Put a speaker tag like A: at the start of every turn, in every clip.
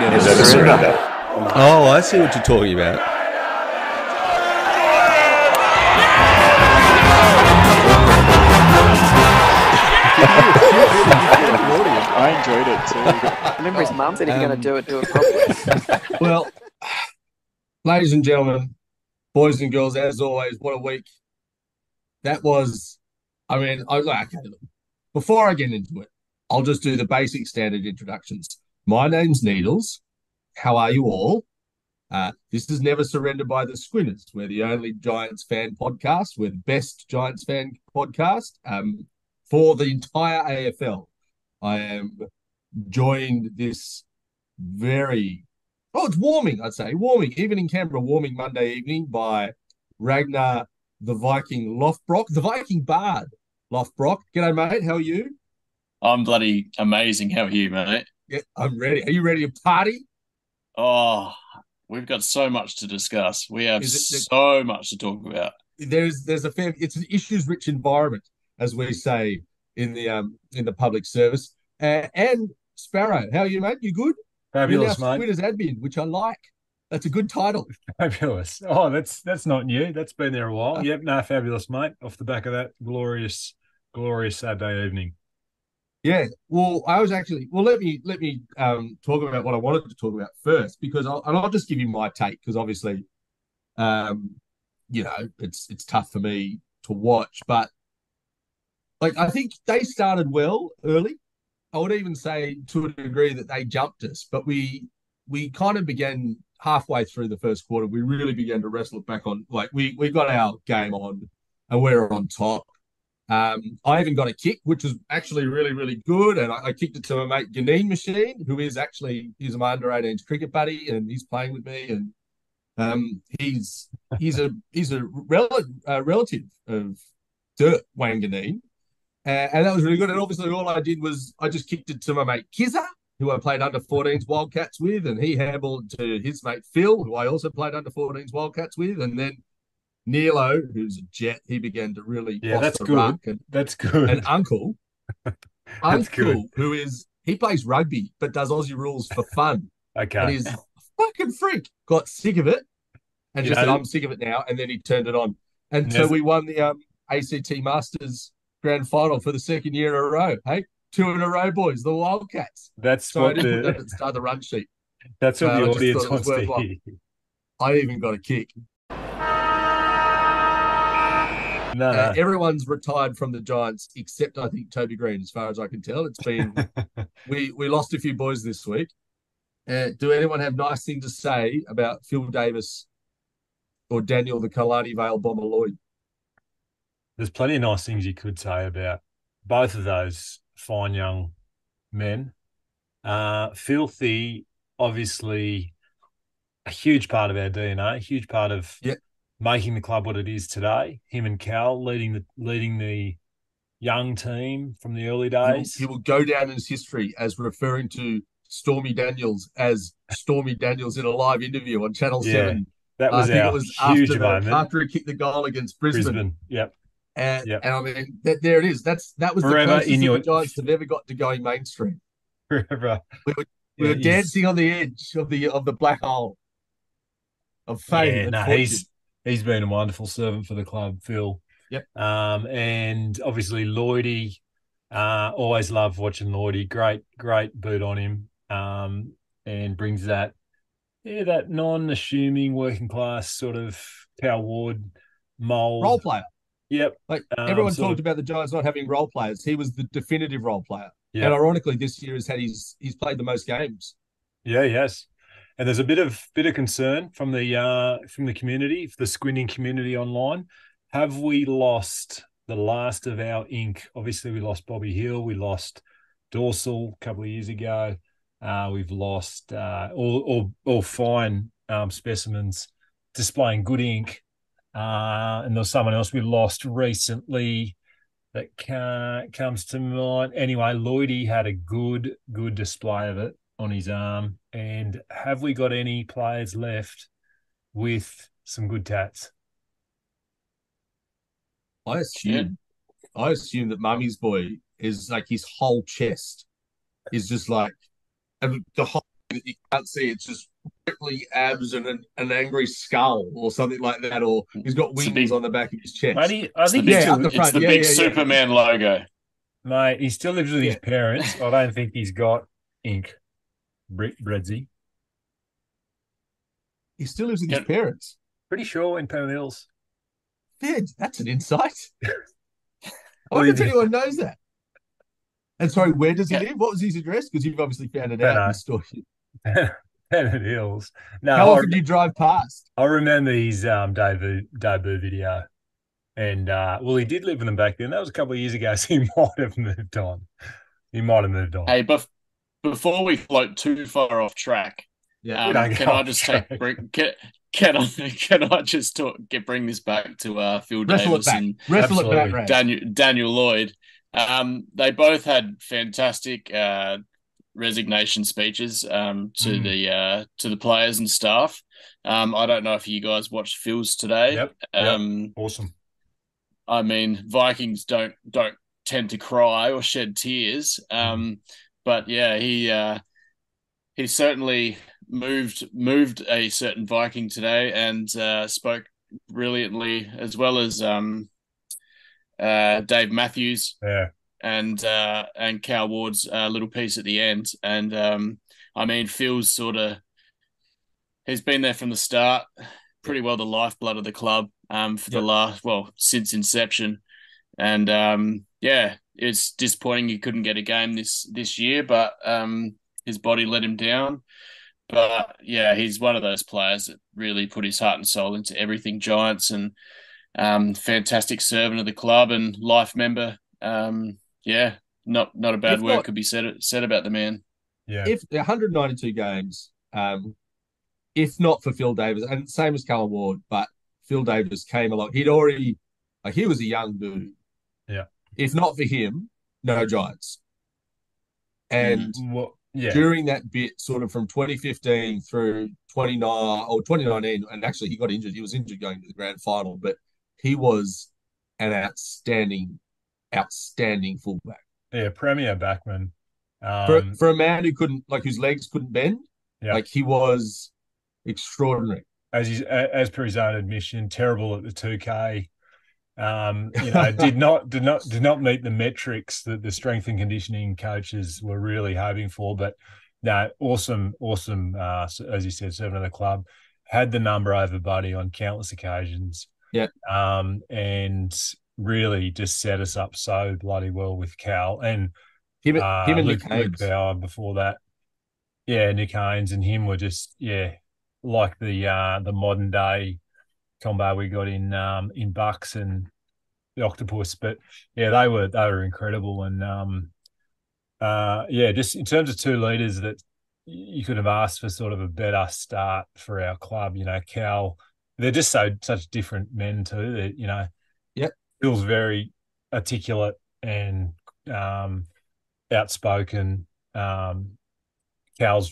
A: Never surrender.
B: Oh, I see what you're talking about.
C: I enjoyed it too.
D: Remember his mum said if you're going to do it properly.
E: Well, ladies and gentlemen, boys and girls, as always, what a week. That was, okay, look, before I get into it, I'll just do the basic standard introductions. My name's Needles. How are you all? This is Never Surrender by the Squinners. We're the only Giants fan podcast. We're the best Giants fan podcast for the entire AFL. I am joined this it's warming, I'd say. Warming, even in Canberra, warming Monday evening by Ragnar the Viking Lothbrok, the Viking Bard Lothbrok. G'day, mate. How are you?
C: I'm bloody amazing. How are you, mate?
E: Yeah, I'm ready. Are you ready to party?
C: Oh, we've got so much to discuss. We have so much to talk about.
E: It's an issues-rich environment, as we say in the public service. And Sparrow, how are you, mate? You good?
F: Fabulous,
E: You're now
F: mate.
E: Squinners admin, which I like. That's a good title.
F: Fabulous. Oh, that's not new. That's been there a while. Yep, no, fabulous, mate. Off the back of that glorious Saturday evening.
E: Yeah. Well, let me talk about what I wanted to talk about first, because I'll just give you my take, because obviously, it's tough for me to watch, but like I think they started well early. I would even say to a degree that they jumped us, but we kind of began halfway through the first quarter. We really began to wrestle it back on. Like we got our game on, and we were on top. I even got a kick, which was actually really, really good, and I kicked it to my mate Ganeen Machine, who is he's my under 18s cricket buddy, and he's playing with me, and he's a relative of Dirt Wayne Ganeen. And that was really good. And obviously, all I did was I just kicked it to my mate Kizza, who I played under 14s Wildcats with, and he handled to his mate Phil, who I also played under 14s Wildcats with, and then Nilo, who's a jet, he began to really
F: that's good. That's good.
E: And Uncle, he plays rugby but does Aussie rules for fun.
F: Okay,
E: and he's a fucking freak. Got sick of it and said, "I'm sick of it now." And then he turned it on, and so we won the ACT Masters Grand Final for the second year in a row. Hey, 2 in a row, boys. The Wildcats.
F: That's
E: so I didn't put that at the start of the run sheet.
F: That's what the audience wants to hear.
E: I even got a kick.
F: No.
E: Everyone's retired from the Giants except I think Toby Green, as far as I can tell. It's been we lost a few boys this week. Do anyone have nice things to say about Phil Davis or Daniel the Kalani Vale Bomber Lloyd?
F: There's plenty of nice things you could say about both of those fine young men. Filthy, obviously, a huge part of our DNA, a huge part of making the club what it is today. Him and Cal leading the young team from the early days.
E: He will go down in his history as referring to Stormy Daniels as Stormy Daniels in a live interview on Channel 7.
F: That was huge moment.
E: After he kicked the goal against Brisbane.
F: Yep.
E: And I mean, there it is. That was
F: Forever
E: the closest the Giants have ever got to going mainstream.
F: Forever.
E: We were dancing on the edge of the black hole of fame.
F: He's been a wonderful servant for the club, Phil.
E: Yep.
F: And obviously Lloydie, always loved watching Lloydie. Great boot on him. And brings that non-assuming working class sort of Cal Ward mold.
E: Role player.
F: Yep.
E: Like everyone talked about the Giants not having role players. He was the definitive role player. Yep. And ironically, this year he's played the most games.
F: Yeah, yes. And there's a bit of concern from the community, the squinting community online. Have we lost the last of our ink? Obviously, we lost Bobby Hill. We lost Dorsal a couple of years ago. We've lost all fine specimens displaying good ink. And there was someone else we lost recently that comes to mind. Anyway, Lloydie had a good display of it on his arm. And have we got any players left with some good tats?
E: I assume that Mummy's boy is like his whole chest is just like the whole that you can't see. It's just rippling abs and an angry skull or something like that, or he's got wings on the back of his chest.
F: Mate, I think
C: it's the big Superman logo.
F: Mate, he still lives with his parents. I don't think he's got ink. Breadsy.
E: He still lives with his parents.
F: Pretty sure in Penrith Hills.
E: Yeah, that's an insight. I wonder if anyone knows that. And sorry, where does he live? What was his address? Because you've obviously found it out in the story.
F: Penrith Hills. No,
E: how often do you drive past?
F: I remember his debut video. And, he did live with them back then. That was a couple of years ago, so he might have moved on.
C: Hey, but before we float too far off track, can I just bring this back to Phil Davis and Daniel Lloyd? They both had fantastic resignation speeches to the players and staff. I don't know if you guys watched Phil's today.
F: Yep. Awesome.
C: I mean, Vikings don't tend to cry or shed tears, but yeah, he certainly moved a certain Viking today and spoke brilliantly, as well as Dave Matthews and Cal Ward's little piece at the end. And I mean, Phil's he's been there from the start, pretty well the lifeblood of the club for the since inception. And it's disappointing he couldn't get a game this year, but his body let him down. But yeah, he's one of those players that really put his heart and soul into everything Giants, and fantastic servant of the club and life member. Not a bad word could be said about the man.
F: Yeah.
E: If 192 games, if not for Phil Davis, and same as Callum Ward, but Phil Davis came along. He was a young dude.
F: Yeah.
E: If not for him, no Giants. And during that bit, sort of from 2015 through 2019, and actually he got injured. He was injured going to the grand final, but he was an outstanding fullback.
F: Yeah, premier backman.
E: For a man who couldn't, whose legs couldn't bend, he was extraordinary.
F: As per his own admission, terrible at the 2K. Did not meet the metrics that the strength and conditioning coaches were really hoping for. But no, awesome. As you said, servant of the club, had the number over Buddy on countless occasions.
E: Yeah.
F: And really just set us up so bloody well with Cal and
E: him and Luke
F: Bauer before that. Yeah, Nick Haynes and him were just like the modern day combo we got in Bucks and the Octopus, but yeah, they were incredible. And just in terms of two leaders that you could have asked for sort of a better start for our club. Cal, they're just such different men too. Phil's very articulate and outspoken. Cal's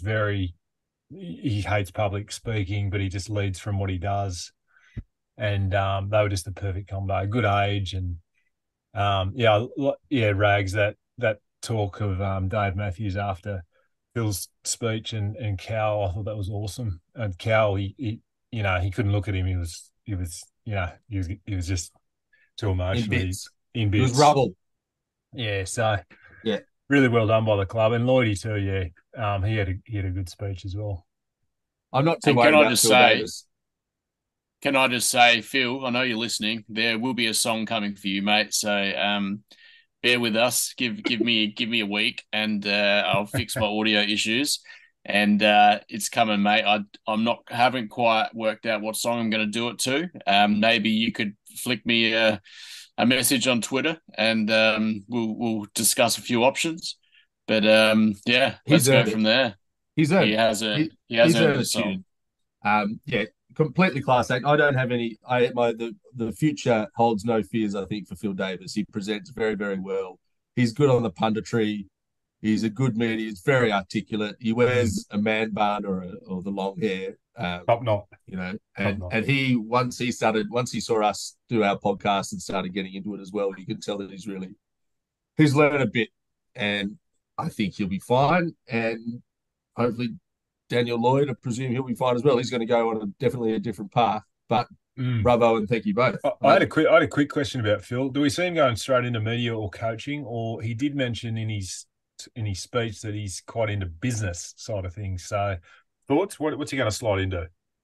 F: he hates public speaking, but he just leads from what he does. And they were just the perfect combo. Good age and Rags, that talk of Dave Matthews after Phil's speech and Cal, I thought that was awesome. And Cal, he couldn't look at him. He was just too emotional. In bits.
E: It was rubble.
F: Yeah, so
E: yeah,
F: really well done by the club. And Lloydie too, yeah. He had a good speech as well.
E: I'm not too worried about Phil Davis.
C: Can I just say, Phil, I know you're listening. There will be a song coming for you, mate. So bear with us. Give me a week, and I'll fix my audio issues. And it's coming, mate. Haven't quite worked out what song I'm going to do it to. Maybe you could flick me a message on Twitter, and we'll discuss a few options. But let's go from there. He has earned a song.
E: Completely class act. I don't have any. The future holds no fears. I think for Phil Davis, he presents very, very well. He's good on the punditry. He's a good man. He's very articulate. He wears a man bun or the long hair.
F: Top knot.
E: And he once he saw us do our podcast and started getting into it as well, you can tell that he's learned a bit, and I think he'll be fine. And hopefully Daniel Lloyd, I presume he'll be fine as well. He's going to go on definitely a different path. But bravo and thank you both.
F: I had a quick question about Phil. Do we see him going straight into media or coaching? Or he did mention in his speech that he's quite into business side of things. So thoughts? What's he going to slide into?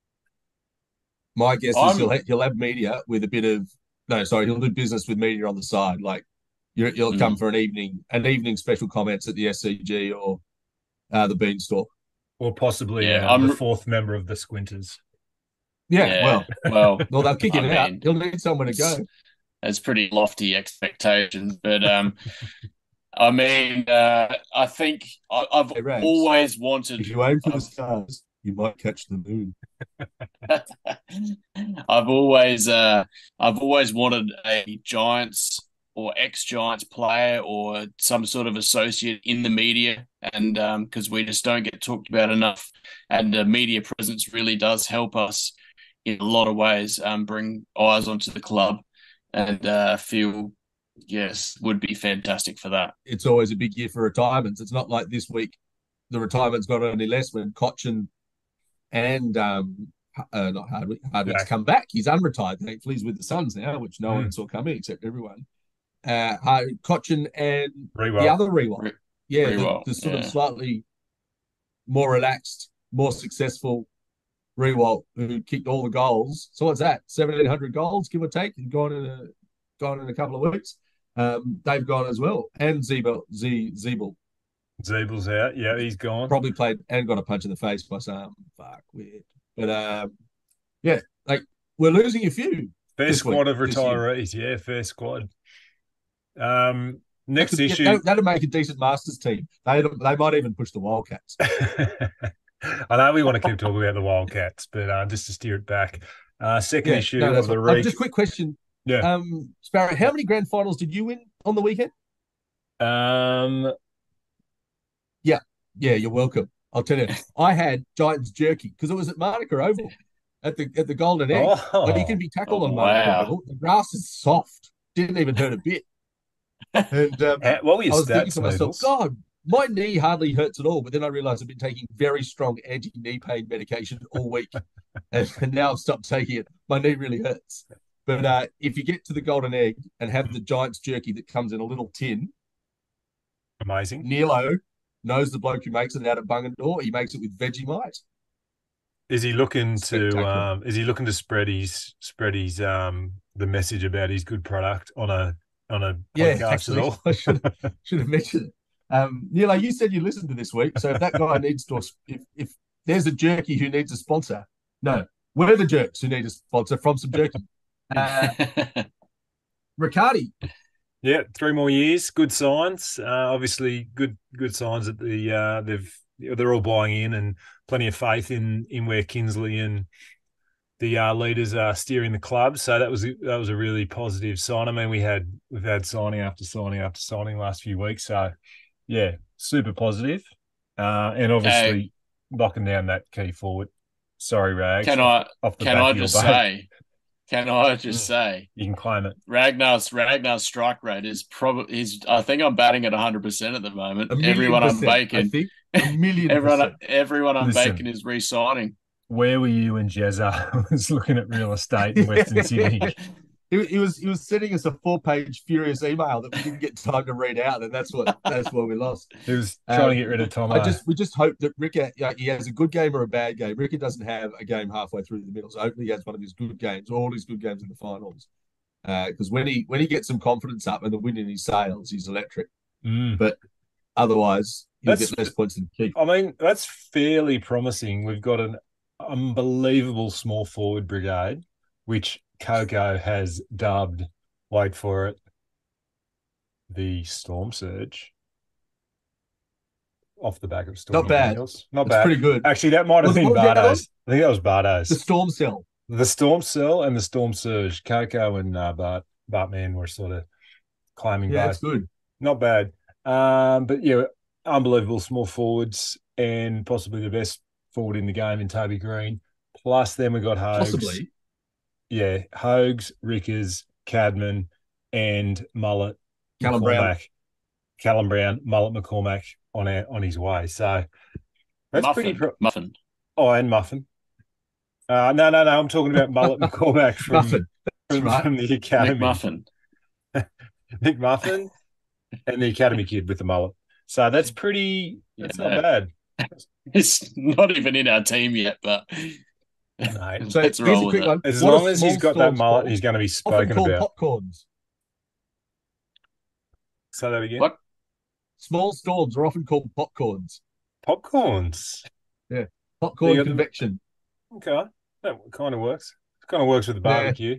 E: My guess is he'll have media with a bit of he'll do business with media on the side. Like you'll come for an evening special comments at the SCG or the Beanstalk.
F: Or possibly the fourth member of the Squinters.
E: Yeah. Well, they'll kick him out. He'll need somewhere to go.
C: That's pretty lofty expectations, but I mean, I think I've always wanted.
E: If you aim for the stars, you might catch the moon.
C: I've always wanted a Giants or ex-Giants player or some sort of associate in the media, and because we just don't get talked about enough, and media presence really does help us in a lot of ways, bring eyes onto the club, and feel, yes, would be fantastic for that.
E: It's always a big year for retirements. It's not like this week the retirement's got only less when Cochin and not Hardwick's come back. He's unretired, thankfully. He's with the Suns now, which no one saw coming except everyone. Cochin and the other Rewalt. The sort of slightly more relaxed, more successful Rewalt who kicked all the goals. So what's that? 1,700 goals, give or take, gone in a couple of weeks. They've gone as well. And Zeeble.
F: Zeebel's out. Yeah, he's gone.
E: Probably played and got a punch in the face by some. Fuck, weird. But like we're losing a few.
F: Fair squad of retirees. Yeah, fair squad. Next issue.
E: That'd make a decent Masters team. They might even push the Wildcats.
F: I know we want to keep talking about the Wildcats, but just to steer it back. Second issue of the week.
E: Just a quick question.
F: Yeah.
E: Sparrow, how many grand finals did you win on the weekend? Yeah, you're welcome. I'll tell you. I had Giants jerky because it was at Manuka Oval at the Golden Egg. But you can be tackled on Manuka Oval. The grass is soft. Didn't even hurt a bit. And
F: what were your
E: I was
F: stats,
E: thinking to myself, God, my knee hardly hurts at all. But then I realized I've been taking very strong anti-knee pain medication all week. and now I've stopped taking it. My knee really hurts. But if you get to the Golden Egg and have the Giants jerky that comes in a little tin.
F: Amazing.
E: Nilo knows the bloke who makes it out at Bungendore. He makes it with Vegemite.
F: Is he looking to spread his the message about his good product on a podcast at all?
E: I should have mentioned it. Nilo, you said you listened to this week, so if that guy needs to, if there's a jerky who needs a sponsor, no, we're the jerks who need a sponsor from some jerky. Riccardi.
F: Yeah, 3 more years. Good signs. Obviously, good signs that they're all buying in, and plenty of faith in where Kinsley and the leaders are steering the club. So that was a really positive sign. I mean, we've had signing after signing after signing last few weeks. So yeah, super positive. And obviously locking down that key forward. Sorry, Rags.
C: Can I just say
F: you can claim it.
C: Ragnar's strike rate is I think I'm batting at 100% at the moment. Everyone I'm baking, everyone I'm baking is re-signing.
F: Where were you when Jezza was looking at real estate in Western Sydney?
E: He was sending us a 4-page furious email that we didn't get time to read out, and that's where we lost.
F: He was trying to get rid of Tomo.
E: We just hope that Ricker, he has a good game or a bad game. Ricker doesn't have a game halfway through the middle, so hopefully he has one of his good games, all his good games in the finals. Because when he gets some confidence up and the win in his sails, he's electric. But otherwise, he'll get less points than Keith.
F: I mean, that's fairly promising. We've got an unbelievable small forward brigade, which Coco has dubbed, wait for it, the Storm Surge. Off the back of Storm.
E: Not bad.
F: Not bad.
E: Pretty good.
F: Actually, that might have been Bardo's. I think that was Bardo's.
E: The Storm Cell.
F: The Storm Cell and the Storm Surge. Coco and Bartman were sort of claiming both.
E: Yeah, it's good.
F: Not bad. But yeah, unbelievable small forwards and possibly the best forward in the game in Toby Green. Plus then we got Hogues.
E: Possibly.
F: Yeah, Hogues, Rickers, Cadman, and Mullet.
E: Callum Brown,
F: Mullet McCormack on his way. So That's
C: Muffin. Muffin.
F: Oh, and Muffin. No. I'm talking about Mullet McCormack from the academy. Nick Muffin and the academy kid with the mullet. So that's pretty. That's not bad.
C: It's not even in our team yet, but
F: no.
E: So
C: let's roll with it.
E: one.
F: As long as he's got that mullet, he's going to be spoken about.
E: Popcorns.
F: Say that again.
C: What?
E: Small storms are often called popcorns.
F: Popcorns.
E: Yeah, popcorn convection.
F: Okay, that kind of works. It kind of works with the barbecue.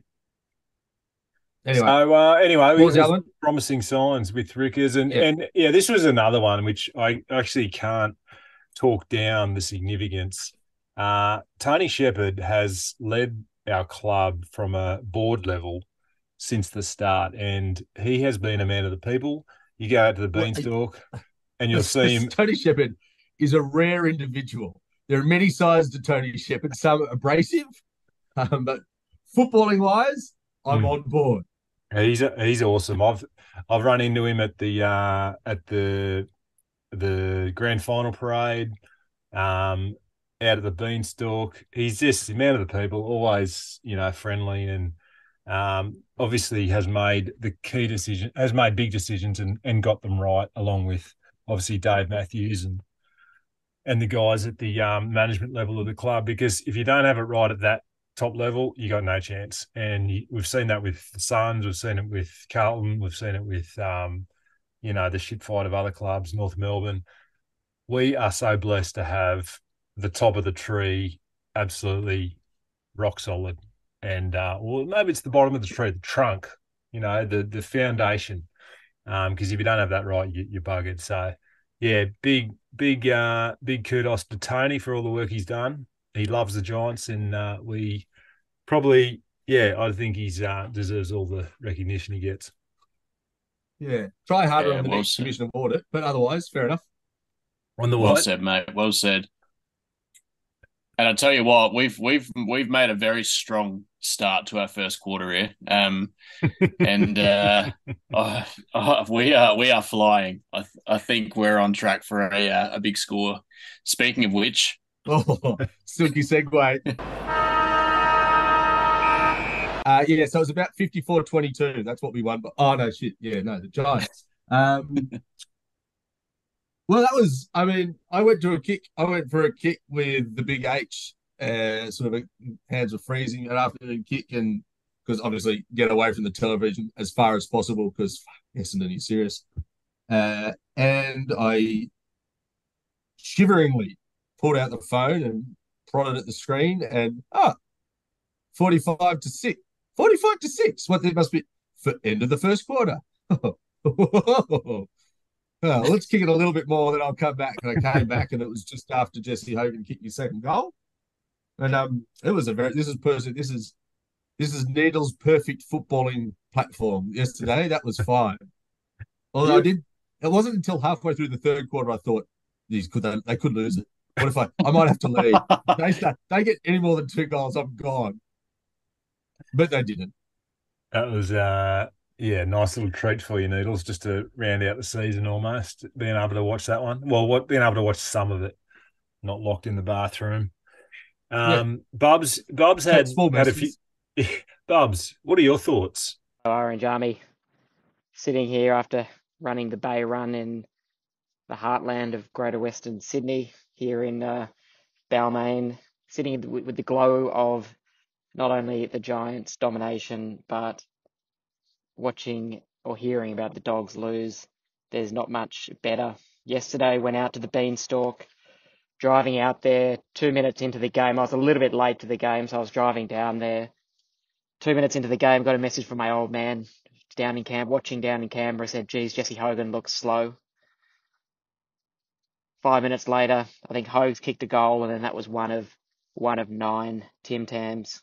E: Yeah.
F: Anyway, we have promising signs with Rickers, and this was another one which I actually can't talk down the significance. Tony Shepherd has led our club from a board level since the start, and he has been a man of the people. You go out to the Beanstalk, and you'll see him.
E: Tony Shepherd is a rare individual. There are many sides to Tony Shepherd. Some are abrasive, but footballing wise, I'm on board.
F: He's awesome. I've run into him at the grand final parade, out at the Beanstalk. He's just a man of the people, always friendly, and obviously has made big decisions and got them right, along with obviously Dave Matthews and the guys at the management level of the club. Because if you don't have it right at that top level, you got no chance. And we've seen that with the Suns, we've seen it with Carlton, we've seen it with the shit fight of other clubs, North Melbourne. We are so blessed to have the top of the tree absolutely rock solid. And maybe it's the bottom of the tree, the trunk, the foundation. Because if you don't have that right, you're buggered. So yeah, big kudos to Tony for all the work he's done. He loves the Giants, and we probably, I think he's deserves all the recognition he gets.
E: Yeah, try harder on the next Commission of Audit, but otherwise, fair enough.
F: On the
C: well said, mate. Well said. And I tell you what, we've made a very strong start to our first quarter here, and we are flying. I think we're on track for a big score. Speaking of which,
E: silky segue. So it was about 54-22. That's what we won. But the Giants. Well, that was. I mean, I went for a kick with the big H. Hands were freezing, and after the kick, and because obviously get away from the television as far as possible, because Essendon is serious. And I shiveringly pulled out the phone and prodded at the screen, and 45-6. 45-6. What there must be for end of the first quarter. Well, let's kick it a little bit more, then I'll come back. And I came back, and it was just after Jesse Hogan kicked his second goal. And it was this is Needle's perfect footballing platform yesterday. That was fine. Although it wasn't until halfway through the third quarter I thought, they could lose it. What if I might have to leave? They get any more than 2 goals, I'm gone. But they didn't.
F: That was nice little treat for you, Needles, just to round out the season almost. Being able to watch that one. Well, being able to watch some of it, not locked in the bathroom. Bubs had a few. Bubs, what are your thoughts?
D: Orange Army, sitting here after running the Bay Run in the heartland of Greater Western Sydney, here in Balmain, sitting with the glow of not only the Giants' domination, but watching or hearing about the Dogs lose. There's not much better. Yesterday, went out to the Beanstalk, driving out there 2 minutes into the game. I was a little bit late to the game, so I was driving down there. 2 minutes into the game, got a message from my old man watching down in Canberra, said, geez, Jesse Hogan looks slow. 5 minutes later, I think Hogs kicked a goal, and then that was one of 9 Tim Tams.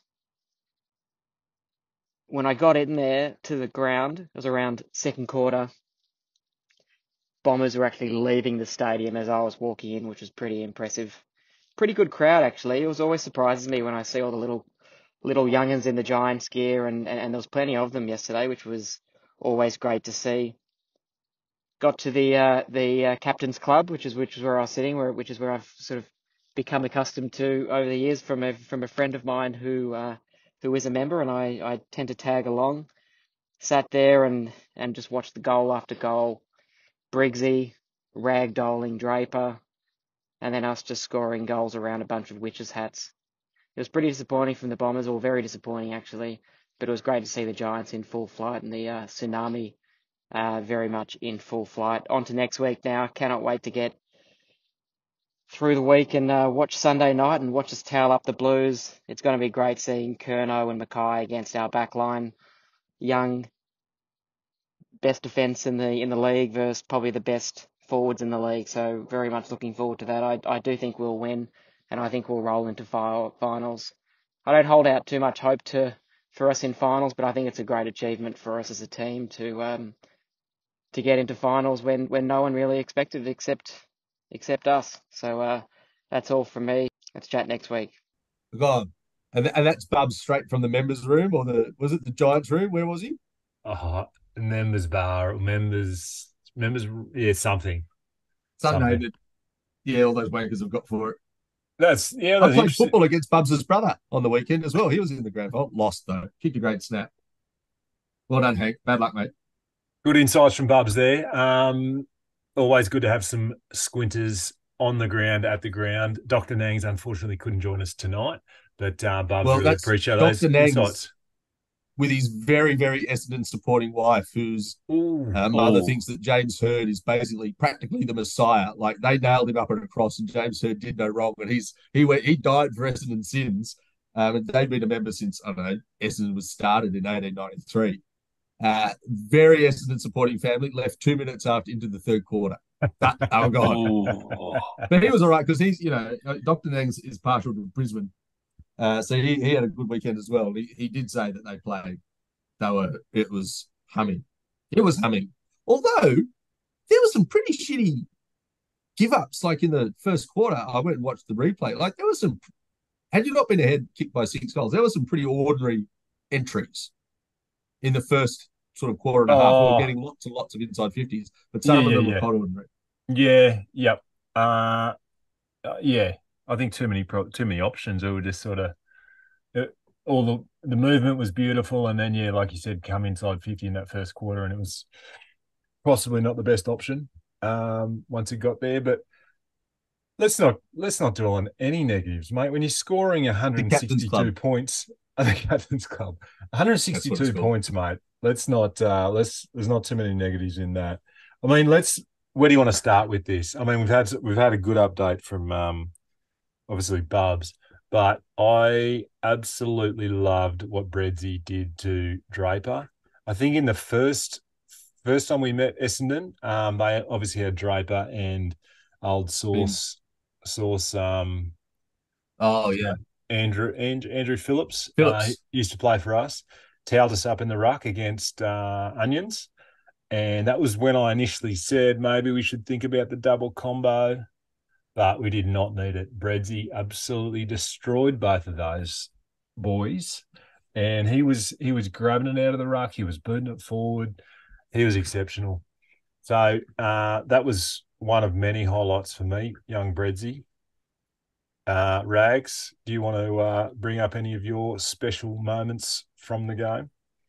D: When I got in there to the ground, it was around second quarter. Bombers were actually leaving the stadium as I was walking in, which was pretty impressive. Pretty good crowd, actually. It always surprises me when I see all the little young'uns in the Giants gear, and there was plenty of them yesterday, which was always great to see. Got to the captain's club, which is where I was sitting, which is where I've sort of become accustomed to over the years from a friend of mine who is a member, and I tend to tag along. Sat there and just watched the goal after goal, Briggsy ragdolling Draper, and then us just scoring goals around a bunch of witches' hats. It was pretty disappointing from the Bombers, or very disappointing actually, but it was great to see the Giants in full flight and the Tsunami very much in full flight. On to next week now. Cannot wait to get through the week and watch Sunday night and watch us towel up the Blues. It's going to be great seeing Curnow and Mackay against our back line. Young, best defence in the league versus probably the best forwards in the league. So very much looking forward to that. I do think we'll win, and I think we'll roll into finals. I don't hold out too much hope for us in finals, but I think it's a great achievement for us as a team to get into finals when no one really expected it except us. So that's all from me. Let's chat next week.
E: God, and that's Bubs straight from the members' room, or was it the Giants' room? Where was he?
F: Members bar, members, yeah, something.
E: Unnamed. Yeah, all those wankers have got for it.
F: That's
E: I played football against Bubs' brother on the weekend as well. He was in the grand final. Lost though. Kicked a great snap. Well done, Hank. Bad luck, mate.
F: Good insights from Bubs there. Always good to have some squinters on the ground, at the ground. Dr. Nangs unfortunately couldn't join us tonight, but Bubs, really appreciate those insights.
E: With his very, very Essendon supporting wife, whose mother thinks that James Hird is basically practically the Messiah. Like, they nailed him up at a cross, and James Hird did no wrong. And he died for Essendon sins. And they've been a member since, I don't know, Essendon was started in 1893. Very Essendon supporting family, left 2 minutes after into the third quarter. But oh god! But he was all right because he's, Dr. Nangs is partial to Brisbane. So he had a good weekend as well. He did say that they played. It was humming. It was humming. Although there was some pretty shitty give-ups, like in the first quarter. I went and watched the replay. Like, there was some, had you not been ahead kicked by 6 goals, there were some pretty ordinary entries in the first sort of quarter and a half. We were getting lots and lots of inside 50s, but some of them were quite ordinary.
F: Yeah, yep. Yeah. I think too many options. It would just sort of all the movement was beautiful, and then like you said, come inside 50 in that first quarter, and it was possibly not the best option once it got there. But let's not dwell on any negatives, mate. When you're scoring 162 points, I think Captain's Club, 162 points, mate. Let's not there's not too many negatives in that. I mean, where do you want to start with this? I mean, we've had a good update from obviously Bubs, but I absolutely loved what Breadsy did to Draper. I think in the first time we met Essendon, they obviously had Draper and old Sauce. Andrew Phillips. He used to play for us. Towed us up in the ruck against Onions, and that was when I initially said maybe we should think about the double combo. But we did not need it. Breadsy absolutely destroyed both of those boys. And he was grabbing it out of the ruck. He was booting it forward. He was exceptional. So that was one of many highlights for me, young Breadsy. Rags, do you want to bring up any of your special moments from the game?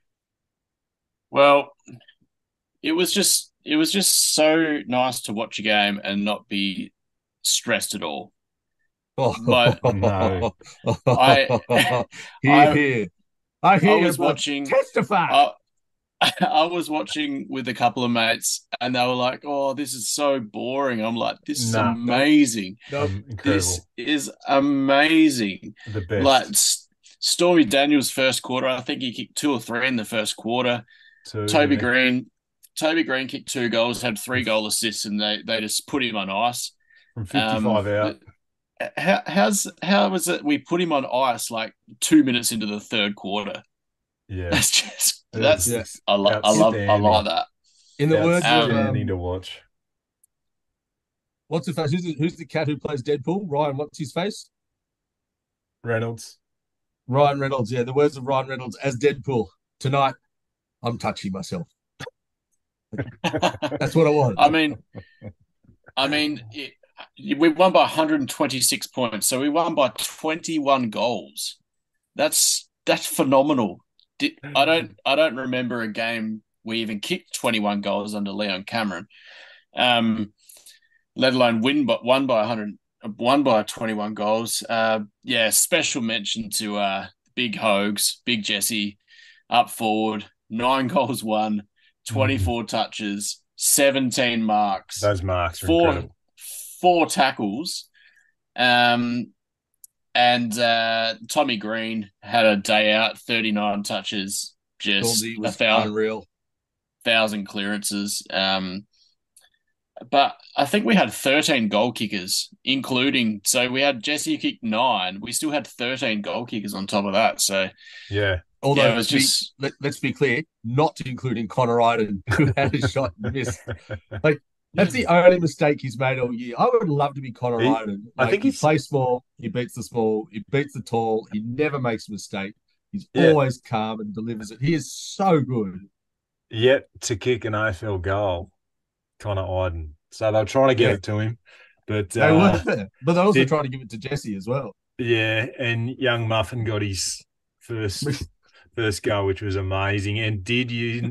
C: Well, it was just so nice to watch a game and not be stressed at all. But
F: no.
E: I was
C: watching.
E: Testify.
C: I was watching with a couple of mates, and they were like, "Oh, this is so boring." I'm like, "This is amazing. This is amazing."
F: The best.
C: Like Stormy Daniels' first quarter, I think he kicked 2 or 3 in the first quarter. Toby Green kicked 2 goals, had 3 goal assists, and they just put him on ice.
F: From 55 out.
C: How was it we put him on ice like 2 minutes into the third quarter?
F: Yeah.
C: I love that.
E: In the words of
F: to watch.
E: What's the face? Who's the cat who plays Deadpool? Ryan, what's his face?
F: Reynolds.
E: Ryan Reynolds, yeah. The words of Ryan Reynolds as Deadpool. Tonight, I'm touching myself. That's what I want.
C: I mean, We won by 126 points, so we won by 21 goals. That's phenomenal. I don't remember a game we even kicked 21 goals under Leon Cameron, let alone won by 21 goals. Special mention to Big Hogs, Big Jesse, up forward, 9 goals won, 24 touches, 17 marks.
F: Those marks are incredible.
C: 4 tackles. And Tommy Green had a day out, 39 touches, just
E: unreal.
C: 1,000 clearances. But I think we had 13 goal kickers, so we had Jesse kicked 9. We still had 13 goal kickers on top of that. So
F: yeah.
E: Although it was just let's be clear, not including Connor Iden, who had a shot and missed. Like that's the only mistake he's made all year. I would love to be Connor Iden.
F: I think
E: he plays small, he beats the small, he beats the tall, he never makes a mistake. He's always calm and delivers it. He is so good.
F: Yet to kick an AFL goal, Connor Iden. So they're trying to get it to him. But
E: they were, but they're also trying to give it to Jesse as well.
F: Yeah, and young Muffin got his first goal, which was amazing. And did you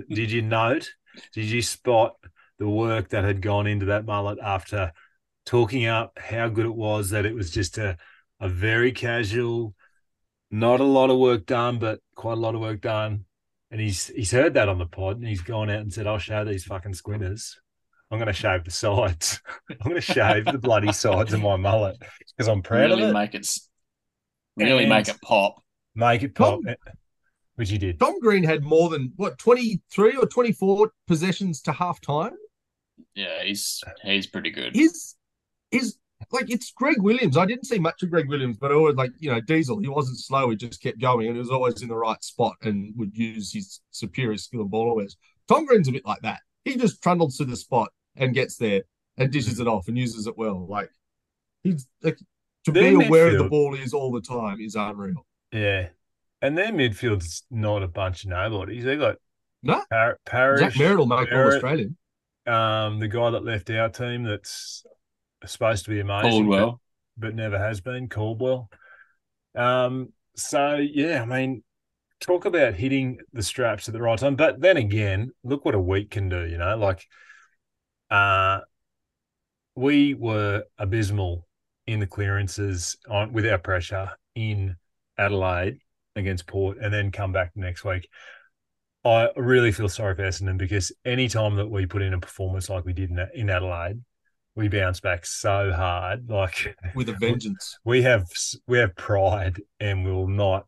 F: spot the work that had gone into that mullet after talking up how good it was, that it was just a very casual, not a lot of work done, but quite a lot of work done. And he's heard that on the pod, and he's gone out and said, I'll show these fucking squinters. I'm going to shave the sides. I'm going to shave the bloody sides of my mullet because I'm proud of it.
C: Make it pop.
F: Make it pop, which he did.
E: Tom Green had more than, 23 or 24 possessions to half time?
C: Yeah, he's pretty good.
E: He's like, it's Greg Williams. I didn't see much of Greg Williams, but always Diesel, he wasn't slow. He just kept going, and he was always in the right spot and would use his superior skill and ball awareness. Tom Green's a bit like that. He just trundles to the spot and gets there and dishes it off and uses it well. Like, he's like, to be aware of the ball is all the time is unreal.
F: Yeah. And their midfield's not a bunch of nobodies. They got
E: Parrish. Zach Merritt will make All-Australian.
F: The guy that left our team that's supposed to be amazing,
C: Caldwell,
F: but never has been, Caldwell. So, yeah, I mean, talk about hitting the straps at the right time. But then again, look what a week can do, like we were abysmal in the clearances with our pressure in Adelaide against Port, and then come back next week. I really feel sorry for Essendon, because any time that we put in a performance like we did in Adelaide, we bounce back so hard, like
E: with a vengeance.
F: We have pride, and we will not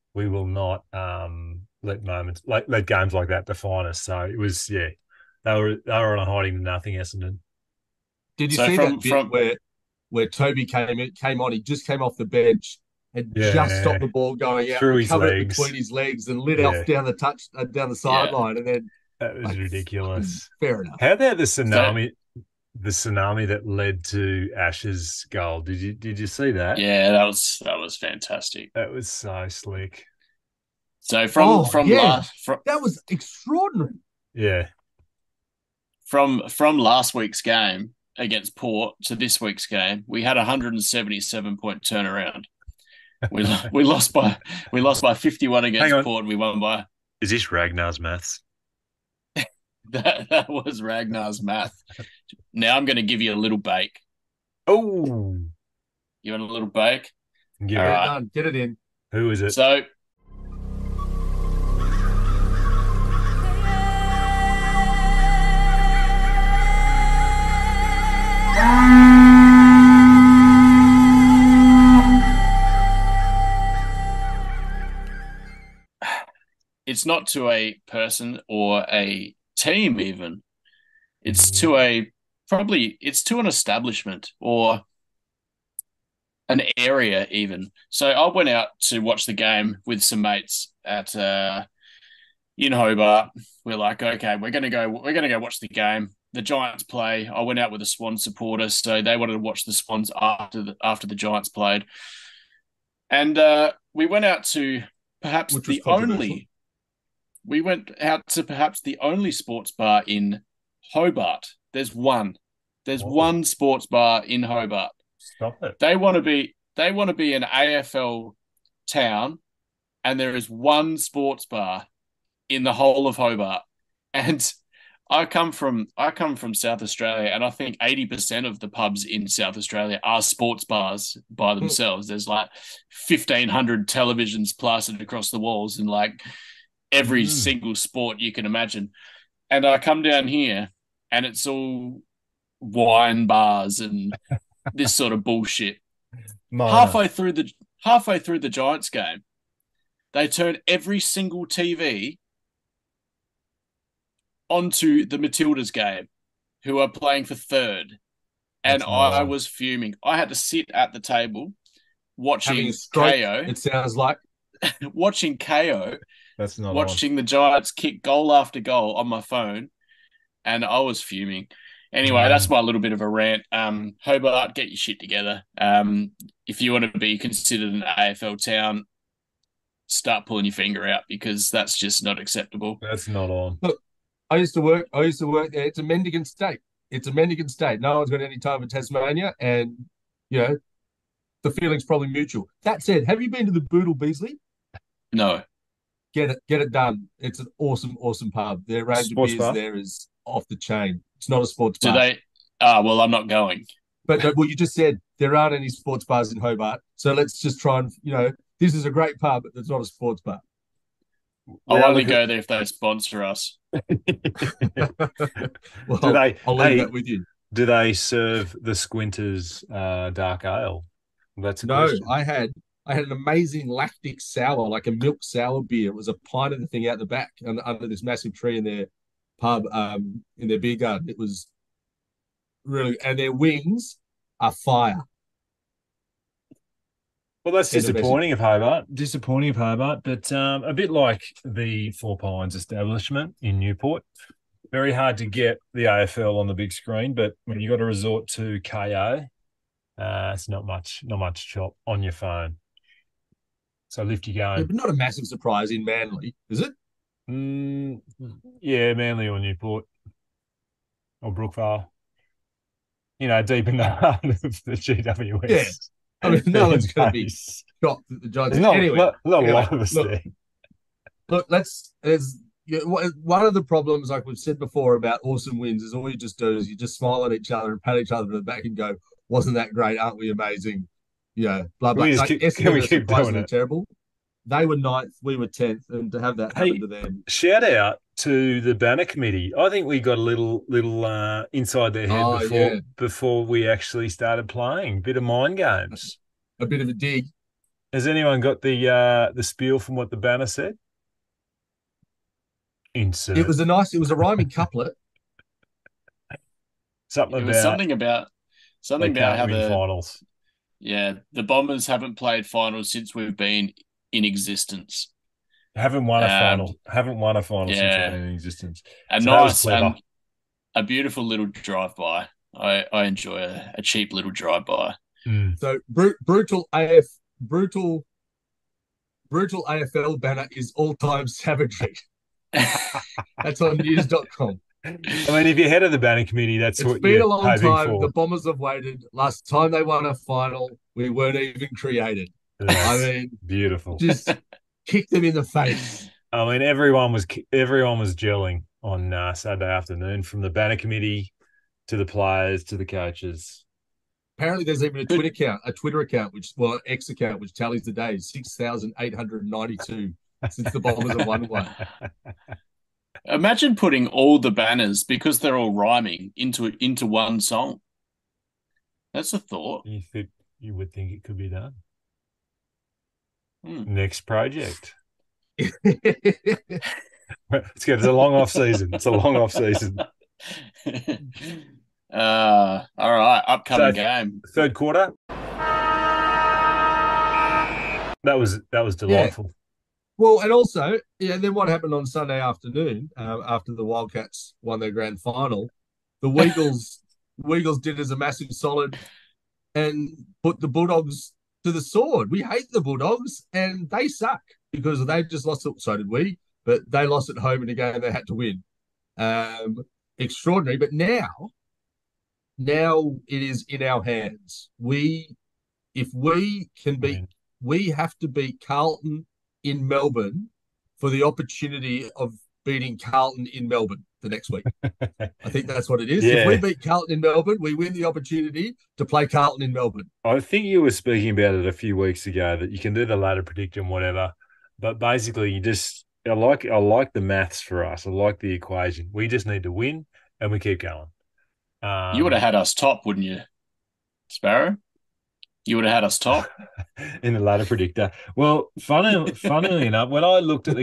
F: let games like that define us. So it was, they were on a hiding to nothing, Essendon.
E: Did you see that bit where Toby came on? He just came off the bench and just stopped the ball going out,
F: through his legs,
E: between his legs, and lit off down the sideline, and then
F: that was ridiculous.
E: Fair enough.
F: How about the tsunami that led to Ash's goal? Did you see that?
C: Yeah, that was fantastic.
F: That was so slick.
C: So that
E: was extraordinary.
F: Yeah.
C: From last week's game against Port to this week's game, we had a 177-point turnaround. We lost by 51 against Port, and we won by.
F: Is this Ragnar's maths?
C: That was Ragnar's math. Now I'm going to give you a little bake.
F: Oh,
C: you want a little bake?
E: Get it done. Get it in.
F: Who is it?
C: So. It's not to a person or a team even. It's to an establishment or an area even. So I went out to watch the game with some mates at in Hobart. We're like, okay, we're gonna go watch the game. The Giants play. I went out with a Swans supporter, so they wanted to watch the Swans after the Giants played. And we went out to perhaps the only sports bar in Hobart. There's one There's one sports bar in Hobart.
F: Stop it.
C: They want to be an AFL town, and there is one sports bar in the whole of Hobart. And I come from South Australia, and I think 80% of the pubs in South Australia are sports bars by themselves. There's like 1,500 televisions plastered across the walls in like every single sport you can imagine. And I come down here, and it's all wine bars and this sort of bullshit. Halfway through the Giants game, they turn every single TV onto the Matildas game, who are playing for third. And I was fuming. I had to sit at the table watching KO.
E: It sounds like
C: watching KO.
F: That's not
C: watching the Giants kick goal after goal on my phone, and I was fuming. Anyway, that's my little bit of a rant. Hobart, get your shit together. If you want to be considered an AFL town, start pulling your finger out, because that's just not acceptable.
F: That's not on.
E: Look, I used to work there. It's a mendicant state. No one's got any time in Tasmania, and the feeling's probably mutual. That said, have you been to the Boodle Beasley?
C: No.
E: Get it done. It's an awesome pub. Their range of beers there is off the chain. It's not a sports bar.
C: Do they? Well, I'm not going.
E: But well, you just said there aren't any sports bars in Hobart, so let's just try and this is a great pub, but it's not a sports bar.
C: I'll only go there if they sponsor us.
E: Well, I'll leave that with you.
F: Do they serve the Squinters dark ale? That's question.
E: I had an amazing lactic sour, like a milk sour beer. It was a pint of the thing out the back and under this massive tree in their pub, in their beer garden. It was really, and their wings are fire.
F: Well, that's disappointing of Hobart. But a bit like the Four Pines establishment in Newport. Very hard to get the AFL on the big screen, but when you got to resort to KO, it's not much chop on your phone. So lift your game.
E: Yeah, but not a massive surprise in Manly, is it?
F: Yeah, Manly or Newport or Brookvale. Deep in the heart of the GWS.
E: Yeah. I mean, no one's going to be shocked that the Giants.
F: Not a lot of us there.
E: Look, one of the problems, like we've said before about awesome wins, is all you just do is you just smile at each other and pat each other on the back and go, "Wasn't that great? Aren't we amazing?" Blah blah.
F: Can we keep doing it?
E: Terrible. They were 9th, we were 10th, and to have that happen to them.
F: Shout out to the banner committee. I think we got a little inside their head before we actually started playing. Bit of mind games.
E: A bit of a dig.
F: Has anyone got the spiel from what the banner said? Insert.
E: It was a rhyming couplet.
C: Something about how the
F: finals.
C: Yeah, the Bombers haven't played finals since we've been in existence.
F: Haven't won a final since we've been in existence.
C: A beautiful little drive-by. I enjoy a cheap little drive-by.
E: So brutal AFL banner is all-time savagery. That's on news.com.
F: I mean, if you're head of the banner committee, it's been a long time. For.
E: The Bombers have waited. Last time they won a final, we weren't even created. I mean,
F: beautiful.
E: Just kick them in the face.
F: I mean, everyone was gelling on Saturday afternoon, from the banner committee to the players to the coaches.
E: Apparently, there's even a Twitter account, an X account, which tallies the days 6,892 since the Bombers have won one.
C: Imagine putting all the banners, because they're all rhyming, into one song. That's a thought.
F: You would think it could be done. Next project. It's good. It's a long off season.
C: All right. Upcoming game.
F: Third quarter. That was delightful.
E: Yeah. Well, and also, then what happened on Sunday afternoon, after the Wildcats won their grand final, the Weagles did us a massive solid and put the Bulldogs to the sword. We hate the Bulldogs, and they suck because they just lost it. So did we, but they lost at home in a game they had to win. Extraordinary. But now now it is in our hands. If we can beat, we have to beat Carlton in Melbourne for the opportunity of beating Carlton in Melbourne the next week. I think that's what it is.
F: Yeah.
E: If we beat Carlton in Melbourne, we win the opportunity to play Carlton in Melbourne.
F: I think you were speaking about it a few weeks ago that you can do the ladder prediction, whatever, but basically I like the maths for us. I like the equation. We just need to win and we keep going.
C: You would have had us top, wouldn't you, Sparrow? You would have had us top
F: in the ladder predictor. Well, funnily enough, when I looked at the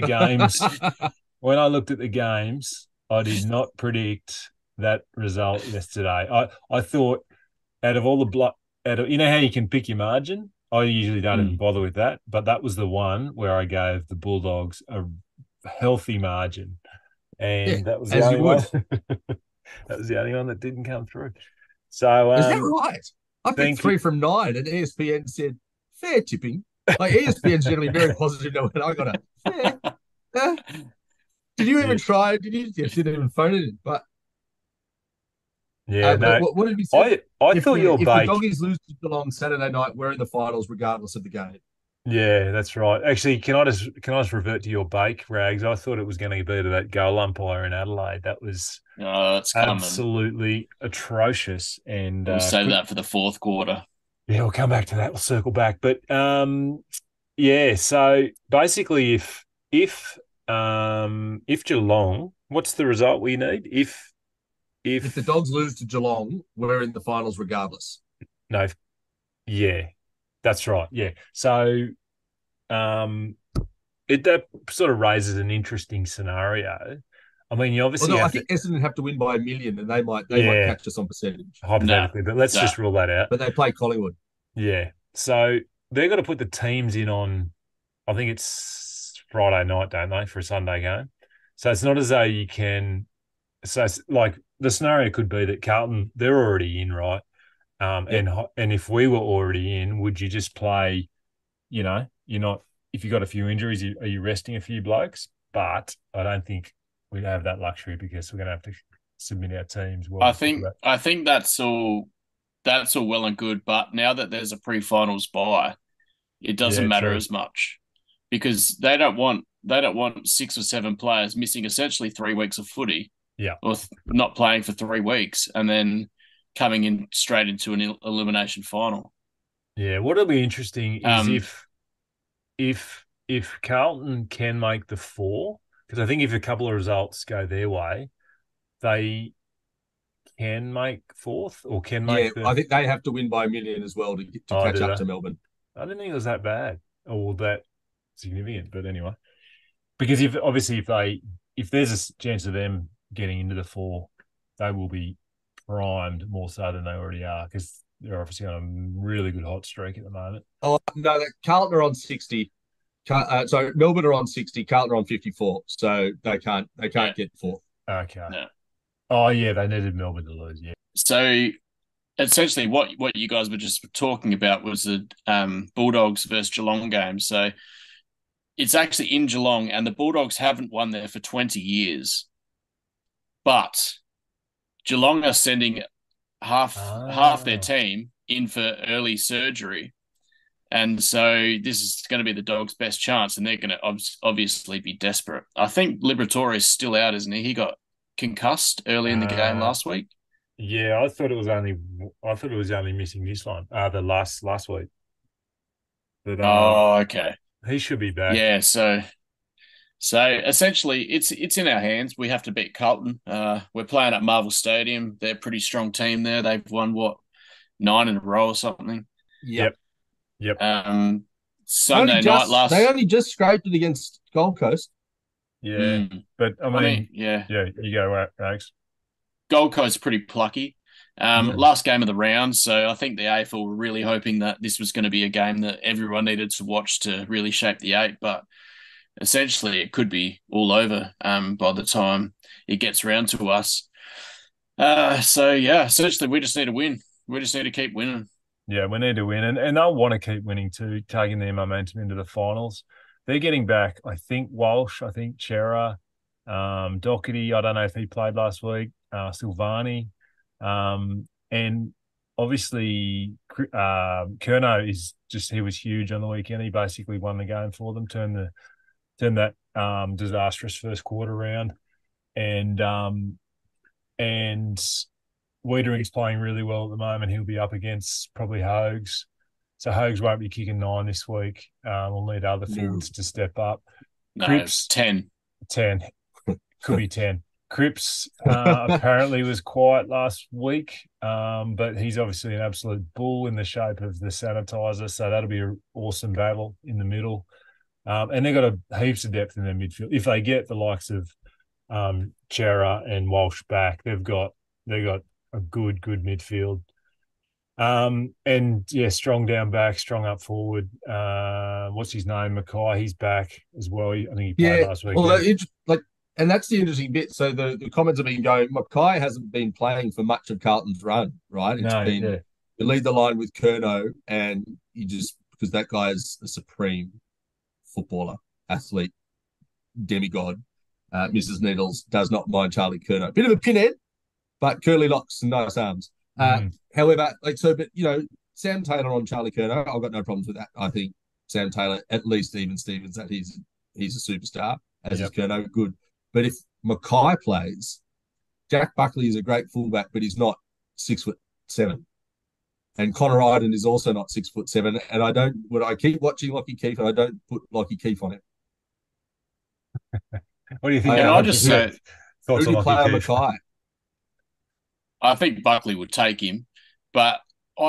F: games, I did not predict that result yesterday. I thought out of all the you know how you can pick your margin? I usually don't even bother with that, but that was the one where I gave the Bulldogs a healthy margin, and that was the only one. That was the only one that didn't come through. So
E: is that right? I picked 3 from 9, and ESPN said fair tipping. Like ESPN's generally very positive. And I got a fair. Did you even try? Did you didn't even phone it in? But
F: yeah, no.
E: What did you say?
F: I thought your
E: if
F: bake.
E: the Doggies lose to Geelong Saturday night, we're in the finals regardless of the game.
F: Yeah, that's right. Actually, can I just revert to your bake, Rags? I thought it was going to be to that goal umpire in Adelaide. That was absolutely atrocious. And
C: we'll save that for the fourth quarter.
F: Yeah, we'll come back to that. We'll circle back. But yeah. So basically, if Geelong, what's the result we need? If
E: the Dogs lose to Geelong, we're in the finals regardless.
F: No, yeah. That's right. Yeah. So that sort of raises an interesting scenario. I mean, you obviously
E: I think Essendon have to win by 1 million, and they might catch us on percentage.
F: Hypothetically, but let's just rule that out.
E: But they play Collingwood.
F: Yeah. So they've got to put the teams in on, I think it's Friday night, don't they, for a Sunday game? So it's not as though you can. So it's like the scenario could be that Carlton, they're already in, right? And if we were already in, would you just play, you're not, if you got a few injuries, are you resting a few blokes? But I don't think we'd have that luxury because we're going to have to submit our teams.
C: I think that's all well and good. But now that there's a pre-finals bye, it doesn't matter as much because they don't want 6 or 7 players missing essentially 3 weeks of footy.
F: Yeah.
C: Or not playing for 3 weeks and then coming in straight into an elimination final.
F: Yeah, what'll be interesting is if Carlton can make the 4, because I think if a couple of results go their way, they can make 4th or can make.
E: I think they have to win by 1 million as well to catch up to Melbourne.
F: I didn't think it was that bad or that significant, but anyway, because if there's a chance of them getting into the 4, they will be primed more so than they already are because they're obviously on a really good hot streak at the moment.
E: Oh no, Carlton are on 60. So Melbourne are on 60. Carlton are on 54. So they can't get 4.
F: Okay.
C: No.
F: Oh yeah, they needed Melbourne to lose. Yeah.
C: So essentially, what you guys were just talking about was the Bulldogs versus Geelong game. So it's actually in Geelong, and the Bulldogs haven't won there for 20 years, but Geelong are sending half their team in for early surgery. And so this is going to be the Dogs' best chance, and they're going to obviously be desperate. I think Liberatore is still out, isn't he? He got concussed early in the game last week.
F: Yeah, I thought it was only missing this one, the last week. But,
C: okay.
F: He should be back.
C: Yeah, so essentially, it's in our hands. We have to beat Carlton. We're playing at Marvel Stadium. They're a pretty strong team there. They've won 9 in a row or something.
F: Yep.
C: Sunday night
E: they only just scraped it against Gold Coast.
F: Yeah, but I mean, you go, Rags.
C: Gold Coast pretty plucky. Last game of the round, so I think the AFL were really hoping that this was going to be a game that everyone needed to watch to really shape the 8, but essentially it could be all over by the time it gets round to us. Essentially we just need to win. We just need to keep winning.
F: Yeah, we need to win, and they'll want to keep winning too, taking their momentum into the finals. They're getting back, I think, Walsh, I think Chera, Doherty, I don't know if he played last week, Silvani. And obviously, Curnow he was huge on the weekend. He basically won the game for them, turned that disastrous first quarter around, and Wiedering's playing really well at the moment. He'll be up against probably Hogues. So Hogues won't be kicking 9 this week. We'll need other forwards to step up.
C: No,
F: Cripps,
C: it's 10.
F: 10. Could be 10. Cripps apparently was quiet last week, but he's obviously an absolute bull in the shape of the sanitizer, so that'll be an awesome battle in the middle. And they've got heaps of depth in their midfield. If they get the likes of Chera and Walsh back, they've got a good midfield. And yeah, strong down back, strong up forward. What's his name? Mackay, he's back as well. I think he played last week.
E: And that's the interesting bit. So the comments have been going, Mackay hasn't been playing for much of Carlton's run, right? You lead the line with Curnow, and because that guy is a supreme footballer, athlete, demigod. Mrs. Needles does not mind Charlie Curnow. Bit of a pinhead, but curly locks and nice arms. However, Sam Taylor on Charlie Curnow, I've got no problems with that. I think Sam Taylor, at least Even Stevens, that he's a superstar, as is Curnow, good. But if Mackay plays, Jack Buckley is a great fullback, but he's not 6'7". And Connor Iden is also not 6'7". And I keep watching Lockie Keefe, and I don't put Lockie Keefe on him.
F: What do you think?
C: I'll just say,
E: who do you play on Mackay?
C: I think Buckley would take him, but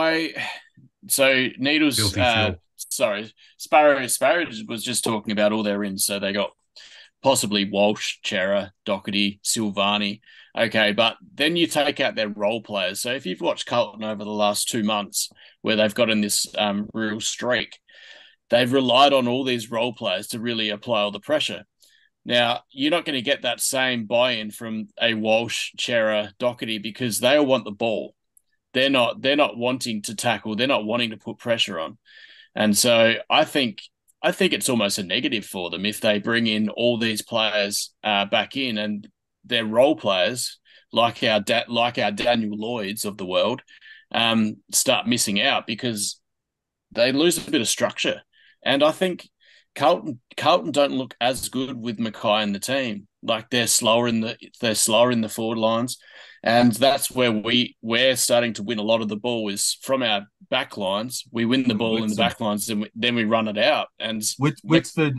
C: Needles. Sparrow was just talking about all their ins. So they got possibly Walsh, Chera, Doherty, Silvani. Okay, but then you take out their role players. So if you've watched Carlton over the last 2 months, where they've got in this real streak, they've relied on all these role players to really apply all the pressure. Now, you're not going to get that same buy-in from a Walsh, Chera, Doherty, because they all want the ball. They're not wanting to tackle. They're not wanting to put pressure on. And so I think it's almost a negative for them if they bring in all these players back in, and their role players, like our Daniel Lloyds of the world, start missing out because they lose a bit of structure. And I think Carlton don't look as good with Mackay in the team. Like they're slower in the forward lines, and that's where we're starting to win a lot of the ball is from our back lines. We win the ball in the back lines, and then we run it out. And
E: Whitfield,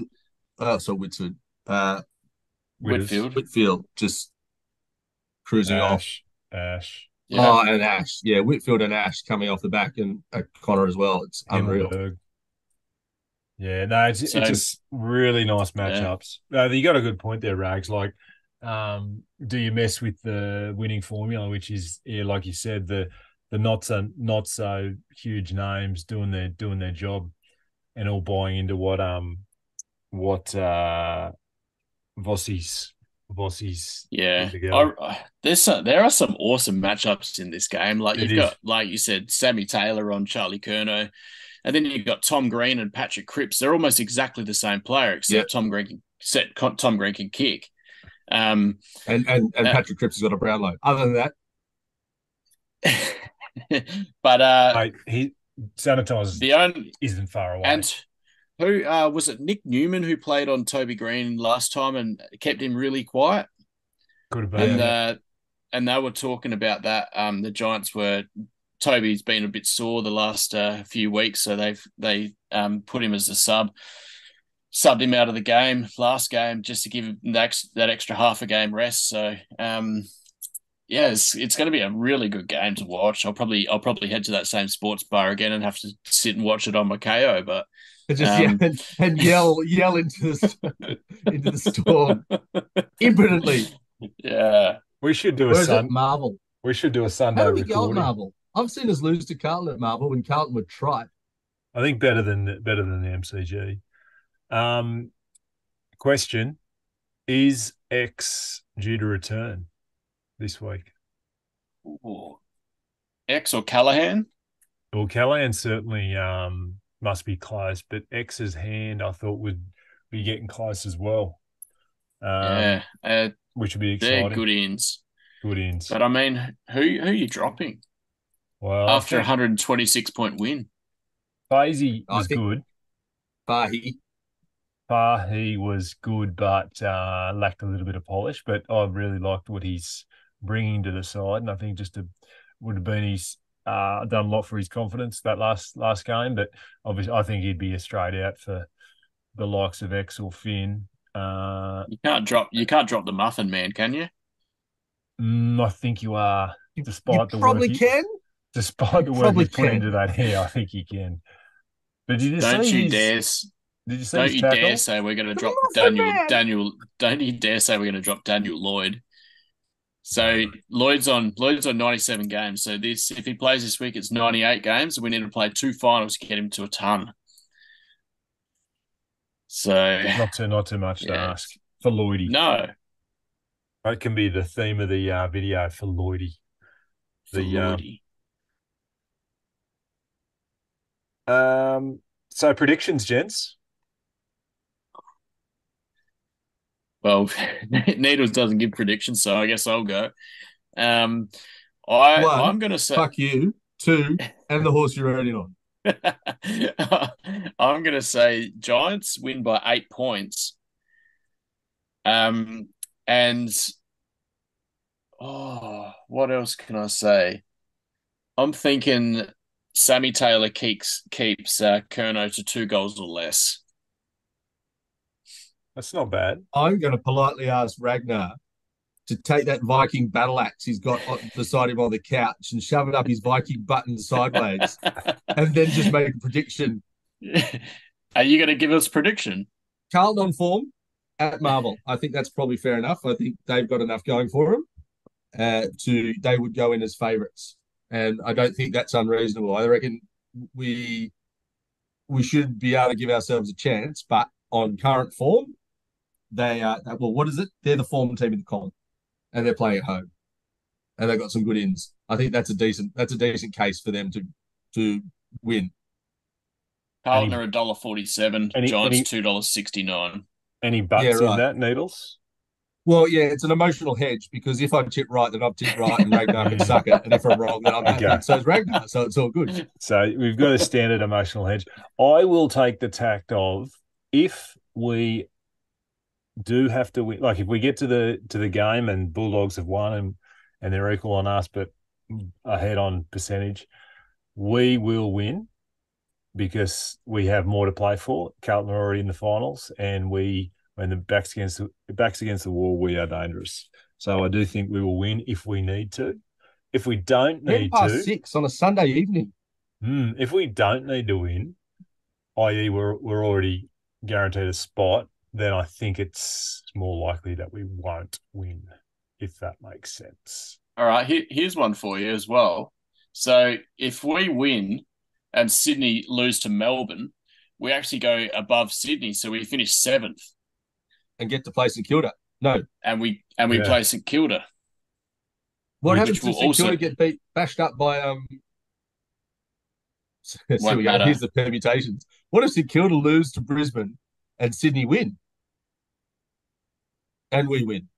E: just cruising off.
F: Ash.
E: Yeah. Oh, and Ash. Yeah, Whitfield and Ash coming off the back, and Connor as well. It's unreal.
F: Yeah, no, it's just really nice matchups. You got a good point there, Rags. Like, do you mess with the winning formula, which is, like you said, the not so huge names doing their job, and all buying into what Vossi's.
C: Yeah, there are some awesome matchups in this game. Like you've got, like you said, Sammy Taylor on Charlie Curnow. And then you've got Tom Green and Patrick Cripps. They're almost exactly the same player, except Tom Green can kick.
E: And Patrick Cripps has got a Brownlow. Other than
C: that, but
F: he sanitizes isn't far away.
C: And who was it? Nick Newman who played on Toby Green last time and kept him really quiet.
F: Could have been.
C: And they were talking about that. The Giants were. Toby's been a bit sore the last few weeks, so they put him as a subbed him out of the game last game just to give him that extra half a game rest. So it's going to be a really good game to watch. I'll probably head to that same sports bar again and have to sit and watch it on my KO, but
E: and yell into the storm impotently.
C: Yeah,
F: we should do
E: Marvel.
F: We should do a Sunday.
E: How do we go at Marvel? I've seen us lose to Carlton at Marvel when Carlton were tripe.
F: I think better than the MCG. Question: is X due to return this week?
C: Ooh. X or Callahan?
F: Well, Callahan certainly must be close, but X's hand I thought would be getting close as well. Which would be exciting.
C: They're good ins.
F: Good ins.
C: But I mean, who are you dropping?
F: Well,
C: after a 126-point win.
F: Fazy was good.
E: Fahy
F: was good, but lacked a little bit of polish. But I really liked what he's bringing to the side, and I think would have been his done a lot for his confidence that last game. But obviously, I think he'd be a straight out for the likes of X or Finn.
C: You can't drop the muffin man, can you?
F: I think you are. Despite
E: the work
F: you put into that hair, I think you can. But
C: Don't you dare say we're going to drop Daniel. Don't you dare say we're going to drop Daniel Lloyd. So Lloyd's on 97 games. So if he plays this week, it's 98 games. We need to play 2 finals to get him to a ton. So
F: not too much to ask for Lloydie.
C: No,
F: that can be the theme of the video for Lloydie.
C: Lloydie.
F: So predictions, gents.
C: Well, Needles doesn't give predictions, so I guess I'll go. I'm going to say
E: fuck you. 2, and the horse you're riding on.
C: I'm going to say Giants win by 8 points. And what else can I say? I'm thinking Sammy Taylor keeps Curnow to 2 goals or less.
F: That's not bad.
E: I'm going to politely ask Ragnar to take that Viking battle axe he's got beside him on the couch and shove it up his Viking button sideways and then just make a prediction.
C: Are you going to give us a prediction?
E: Carlton on form at Marvel. I think that's probably fair enough. I think they've got enough going for them. They would go in as favourites. And I don't think that's unreasonable. I reckon we should be able to give ourselves a chance, but on current form, they are, well, what is it? They're the form team in the column, and they're playing at home, and they've got some good ins. I think that's a decent case for them to win.
C: Carlton are $1.47, Giants $2.69.
F: Any butts in that, Needles?
E: Well, yeah, it's an emotional hedge because if I tip right, then I've tipped right and Ragnar can suck it. And if I'm wrong, then I'm happy. So it's Ragnar, so it's all good.
F: So we've got a standard emotional hedge. I will take the tact of if we do have to win, like if we get to the game and Bulldogs have won and they're equal on us but ahead on percentage, we will win because we have more to play for. Carlton are already in the finals and when the back's against the wall, we are dangerous. So I do think we will win if we need to. If we don't need to,
E: 6 on a Sunday evening.
F: If we don't need to win, i.e., we're already guaranteed a spot, then I think it's more likely that we won't win, if that makes sense.
C: All right, here's one for you as well. So if we win and Sydney lose to Melbourne, we actually go above Sydney, so we finish 7th.
E: And get to play St Kilda. No.
C: And we play St Kilda.
E: What happens if St Kilda get bashed up by here's the permutations. What if St Kilda lose to Brisbane and Sydney win? And we win.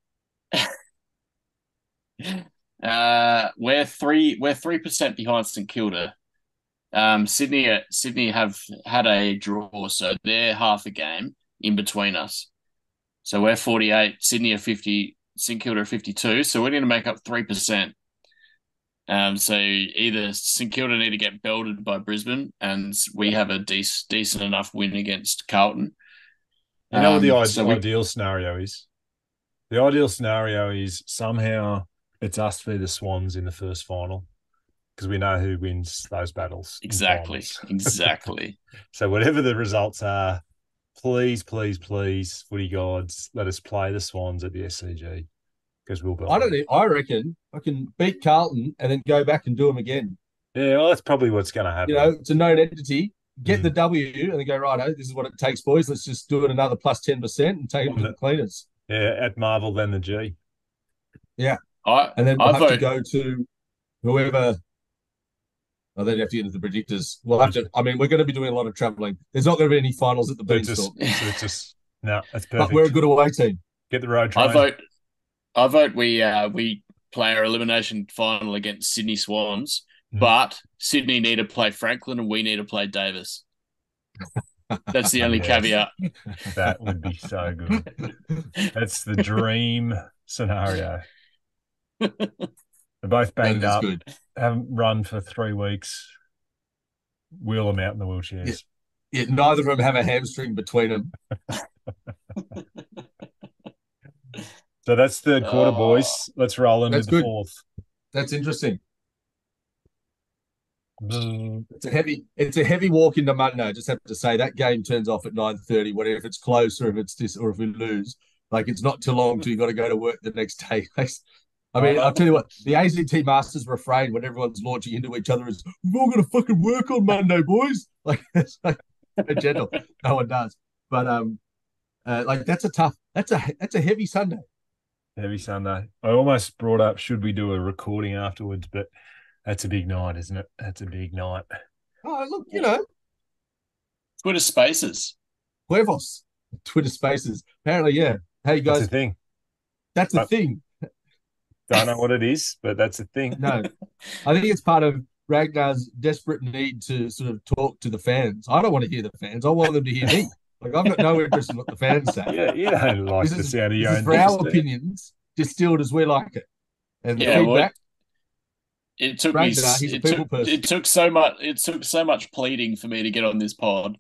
C: We're 3% behind St Kilda. Sydney have had a draw, so they're half a game in between us. So we're 48, Sydney are 50, St Kilda are 52. So we're going to make up 3%. So either St Kilda need to get belted by Brisbane and we have a decent enough win against Carlton.
F: You know what the ideal scenario is? The ideal scenario is somehow it's us v the Swans in the first final because we know who wins those battles.
C: Exactly.
F: So whatever the results are, please, footy gods, let us play the Swans at the SCG because we'll be.
E: I reckon I can beat Carlton and then go back and do them again.
F: Yeah, well, that's probably what's going to happen.
E: You know, it's a known entity. Get the W and then go, righto, this is what it takes, boys. Let's just do it another plus 10% and take it to the cleaners.
F: Yeah, at Marvel, then the G.
E: Yeah. And then we'll have to go to whoever. Oh, then you have to get into the predictors. We'll have to. I mean, we're going to be doing a lot of travelling. There's not going to be any finals at the Beanstalk.
F: That's perfect.
E: But we're a good away team.
F: Get the road train.
C: I vote we play our elimination final against Sydney Swans. but Sydney need to play Franklin and we need to play Davis. That's the only caveat.
F: That would be so good. That's the dream scenario. They're both banged up. Good. Haven't run for 3 weeks. Wheel them out in the wheelchairs.
E: Yeah, neither of them have a hamstring between them.
F: So that's third quarter, boys. Let's roll into the fourth.
E: That's interesting. It's a heavy walk into Monday. I just have to say that game turns off at 9:30. Whatever, if it's close or if it's this or if we lose, like it's not too long till you got to go to work the next day. I mean, I'll tell you what, the AZT Masters refrain when everyone's launching into each other is, "We've all got to fucking work on Monday, boys." Like it's like a gentle, no one does. But like that's a heavy Sunday.
F: Heavy Sunday. I almost brought up, should we do a recording afterwards, but that's a big night, isn't it? That's a big night.
E: Oh, look, you know.
C: Twitter Spaces.
E: Huevos. Twitter Spaces. Apparently, yeah. Hey, guys.
F: That's a thing.
E: That's a thing.
F: Don't know what it is, but that's a thing.
E: No. I think it's part of Ragnar's desperate need to sort of talk to the fans. I don't want to hear the fans. I want them to hear me. Like, I've got no interest in what the fans say.
F: Yeah, you don't like the sound of your own
E: for our opinions, distilled as we like it. And the feedback...
C: Well, it took Ragnar, it took so much pleading for me to get on this pod.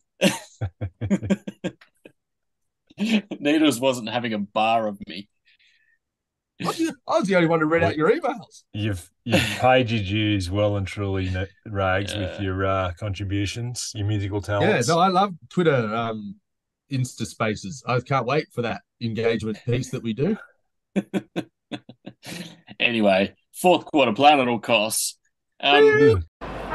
C: Needles wasn't having a bar of me.
E: I was the only one to read out your emails.
F: You've paid your dues well and truly, Rags, with your contributions, your musical talents.
E: Yeah, no, I love Twitter Insta Spaces. I can't wait for that engagement piece that we do.
C: Anyway, fourth quarter plan at all costs.
F: What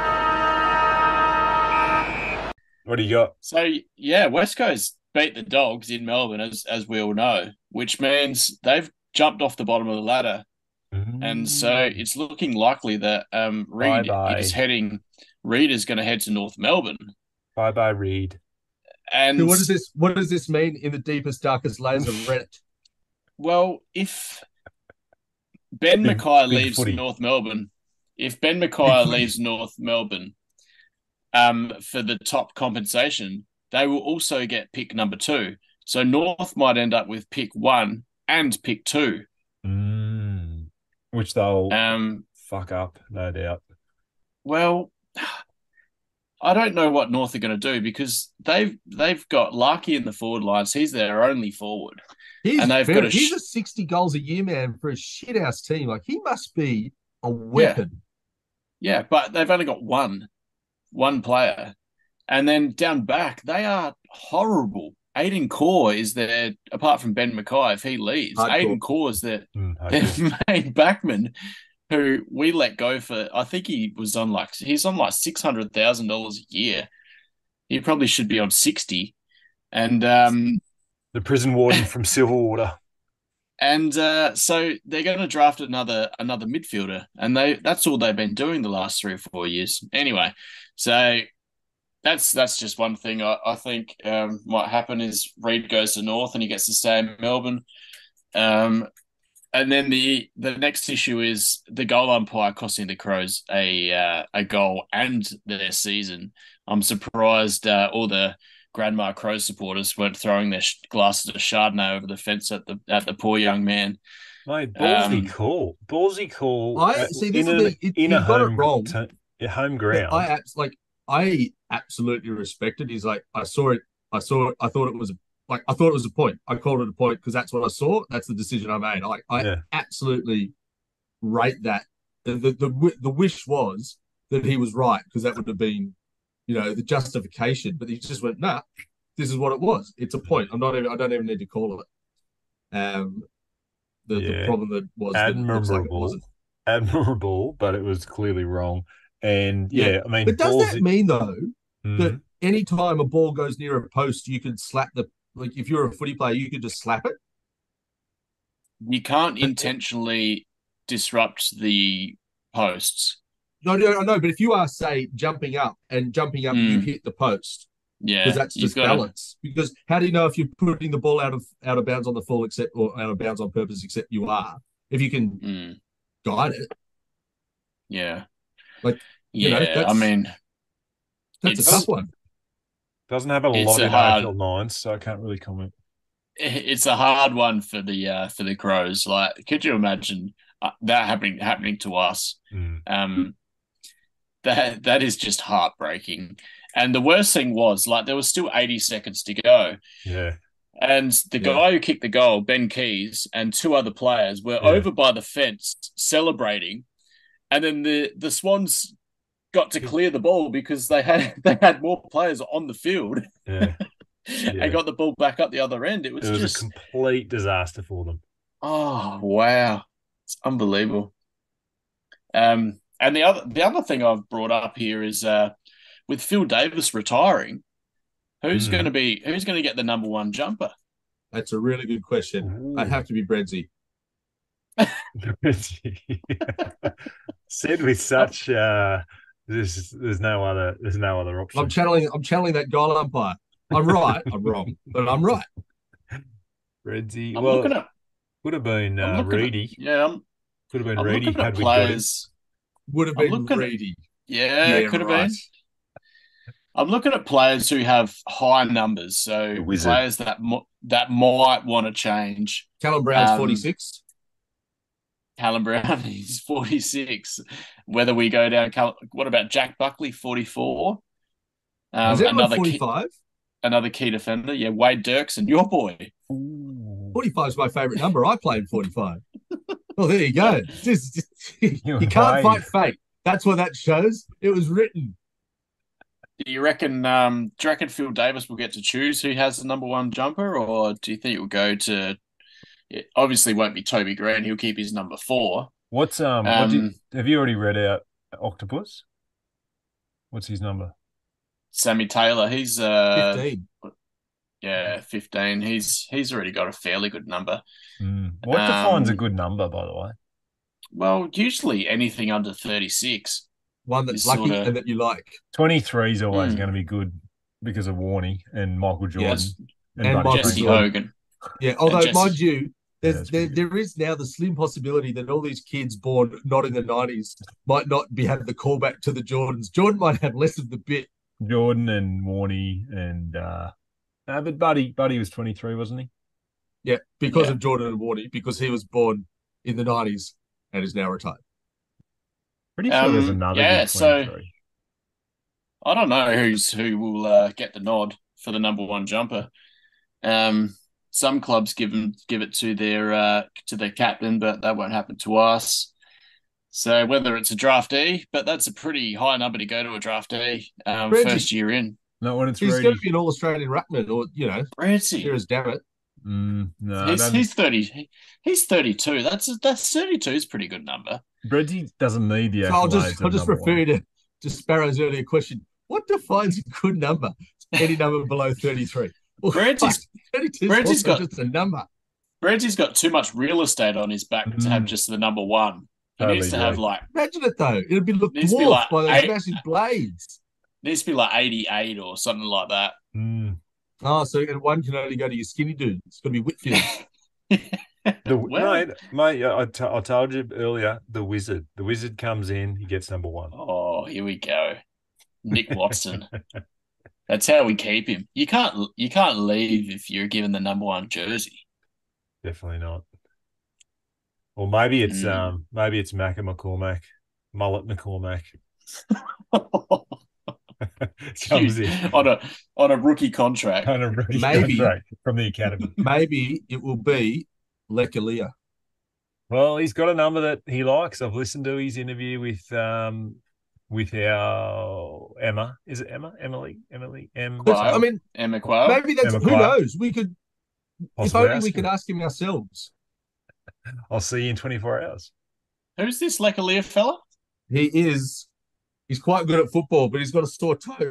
F: do you got?
C: So, West Coast beat the Dogs in Melbourne, as we all know, which means they've jumped off the bottom of the ladder. And so it's looking likely that Reed is going to head to North Melbourne.
F: Bye-bye, Reed.
E: And so what does this mean in the deepest, darkest layers of Reddit?
C: Well, if Ben Mackay leaves North Melbourne, for the top compensation, they will also get pick number 2. So North might end up with pick 1 and pick 2.
F: Which they'll fuck up, no doubt.
C: Well, I don't know what North are going to do because they've got Larky in the forward lines. He's their only forward.
E: He's a 60 goals a year man for a shit house team. Like, he must be a weapon.
C: Yeah, but they've only got one player. And then down back, they are horrible. Aiden Core is their, apart from Ben Mackay, if he leaves, Aiden Core is their main backman, who we let go for, I think he's on like $600,000 a year. He probably should be on 60. And
F: the prison warden from Silverwater.
C: And so they're going to draft another midfielder, and that's all they've been doing the last 3 or 4 years. Anyway, so that's just one thing I think might happen is Reed goes to North and he gets to stay in Melbourne. And then the next issue is the goal umpire costing the Crows a goal and their season. I'm surprised all the Grandma Crows supporters weren't throwing their glasses of Chardonnay over the fence at the poor young man.
F: Mate, ballsy call.
E: I see. This is got it wrong.
F: Home ground.
E: I absolutely respect it. He's like, I saw it. I thought it was a point. I called it a point because that's what I saw. That's the decision I made. I absolutely rate that. The wish was that he was right because that would have been, the justification. But he just went, nah, this is what it was. It's a point. I don't even need to call it. The problem that was
F: admirable, but it was clearly wrong. And I mean,
E: but does that mean though that any time a ball goes near a post, you can slap if you're a footy player, you could just slap it?
C: You can't intentionally disrupt the posts.
E: No, but if you are, say, jumping up, you hit the post.
C: Yeah,
E: because that's just balance. Because how do you know if you're putting the ball out of bounds on the full, or out of bounds on purpose? Except you are, if you can guide it.
C: Yeah, Yeah, I mean,
E: that's a tough one.
F: Doesn't have a lot in AFL 9s, so I can't really comment.
C: It's a hard one for the Crows. Like, could you imagine that happening to us? That is just heartbreaking. And the worst thing was, like, there was still 80 seconds to go.
F: Yeah.
C: And the guy who kicked the goal, Ben Keys, and two other players were over by the fence celebrating. And then the Swans got to clear the ball because they had more players on the field.
F: Yeah.
C: And got the ball back up the other end. It was just
F: a complete disaster for them.
C: Oh, wow. It's unbelievable. And the other thing I've brought up here is with Phil Davis retiring, who's going to get the number one jumper?
E: That's a really good question. I'd have to be Bredsy.
F: Said with such there's no other option.
E: I'm channeling that goal umpire. I'm right. I'm wrong, but I'm right.
F: Bredsy. Would have been Reedy. Could have been Reedy had we got him.
E: Would have been Reedy.
C: Yeah, could have been. I'm looking at players who have high numbers, so players that might want to change.
E: Callum Brown's 46.
C: Callum Brown is 46. Whether we go down, what about Jack Buckley, 44?
E: Is that 45?
C: Another key defender. Yeah, Wade Dirksen, your boy.
E: 45 is my favourite number. I played 45. Well, there you go. You can't fight fate. That's what that shows. It was written.
C: Do you reckon Phil Davis will get to choose who has the number one jumper, or do you think it will go to? It obviously won't be Toby Green. He'll keep his number 4.
F: What's have you already read out Octopus? What's his number?
C: Sammy Taylor. He's
E: 15.
C: Yeah, 15. He's already got a fairly good number.
F: What defines a good number, by the way?
C: Well, usually anything under 36.
E: One that's lucky and that you like.
F: 23 is always going to be good because of Warney and Michael Jordan.
C: Yes. And Jesse Hogan.
E: Yeah, although, mind you, there is now the slim possibility that all these kids born not in the 90s might not have the callback to the Jordans. Jordan might have less of the bit.
F: Jordan and Warney and but Buddy was 23, wasn't he?
E: Yeah, because of Jordan and Warney, because he was born in the 90s and is now retired.
F: Pretty sure there's another good 23.
C: So I don't know who will get the nod for the number one jumper. Some clubs give it to their captain, but that won't happen to us. So whether it's a draftee, but that's a pretty high number to go to a draftee first year in.
F: Not when it's
E: He's
F: ready.
E: going to be an All-Australian ruckman, or
C: Reggie.
E: Here's Dammit.
F: No,
C: he's 30. He's 32. That's 32 is a pretty good number.
F: Bredzi doesn't need the accolades.
E: I'll just refer you to Sparrow's earlier question. What defines a good number? Any number below 33. Well, 32 is just a number.
C: Bredzi's got too much real estate on his back to have just the number one. He needs to have
E: Imagine it though. It'll be dwarfed by those massive blades.
C: Needs to be like 88 or something like that.
E: Oh, so one can only go to your skinny dude. It's got to be Whitfield.
F: Mate, I told you earlier, the Wizard. The Wizard comes in, he gets number one.
C: Oh, here we go. Nick Watson. That's how we keep him. You can't leave if you're given the number one jersey.
F: Definitely not. Or maybe it's Macca McCormack, Mullet McCormack. Comes in
C: on a rookie contract.
F: On a rookie contract from the academy.
E: Maybe it will be Lekalia.
F: Well, he's got a number that he likes. I've listened to his interview with our Emma. Is it Emma? Emily?
E: I mean,
C: Emma Quayle.
E: Maybe that's
F: Emma
E: who
F: Quayle.
E: knows. We could if only we could ask him ourselves.
F: I'll see you in 24 hours.
C: Who's this Lekalia fella?
E: He's quite good at football, but he's got a sore toe.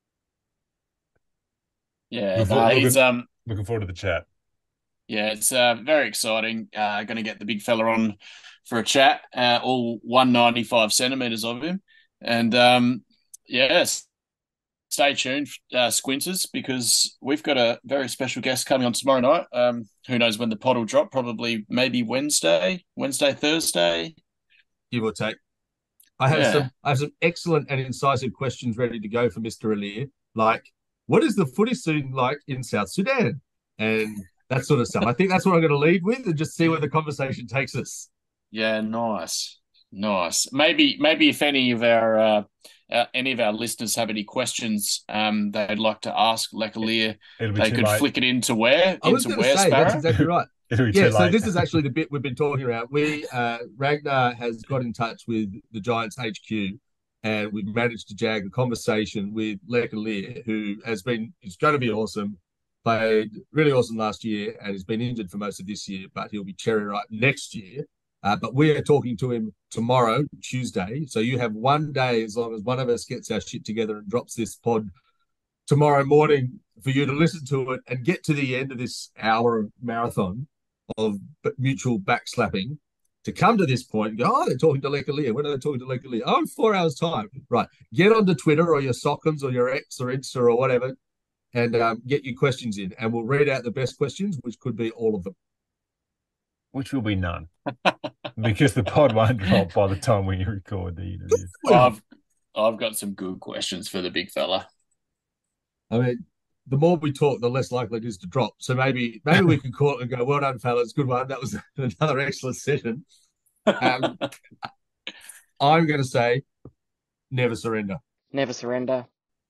C: Yeah,
F: looking forward to the chat.
C: Yeah, it's very exciting. Going to get the big fella on for a chat. All 195 centimeters of him, and yes, stay tuned, squinters, because we've got a very special guest coming on tomorrow night. Who knows when the pod will drop? Probably maybe Wednesday, Thursday,
E: give or take. I have some excellent and incisive questions ready to go for Mr. Alir. Like, what is the footy scene like in South Sudan? And that sort of stuff. I think that's what I'm going to lead with and just see where the conversation takes us.
C: Yeah, nice. Maybe if any of our listeners have any questions they'd like to ask Lecalier, they could flick it into where?
E: I was going to say,
C: Sparrow?
E: that's exactly right. Yeah, so this is actually the bit we've been talking about. Ragnar has got in touch with the Giants HQ, and we've managed to jag a conversation with Lecalier, who is going to be awesome. Played really awesome last year and has been injured for most of this year, but he'll be cherry ripe next year. But we are talking to him tomorrow, Tuesday. So you have one day, as long as one of us gets our shit together and drops this pod tomorrow morning, for you to listen to it and get to the end of this hour marathon of mutual backslapping, to come to this point and go, oh, they're talking to Lecalier. When are they talking to Lecalier? Oh, in 4 hours' time. Right. Get onto Twitter or your Sockums or your X or Insta or whatever, and get your questions in. And we'll read out the best questions, which could be all of them.
F: Which will be none. Because the pod won't drop by the time we record the interview.
C: I've got some good questions for the big fella.
E: I mean, the more we talk, the less likely it is to drop. So maybe we can call it and go, well done, fellas. Good one. That was another excellent session. I'm going to say never surrender.
D: Never surrender.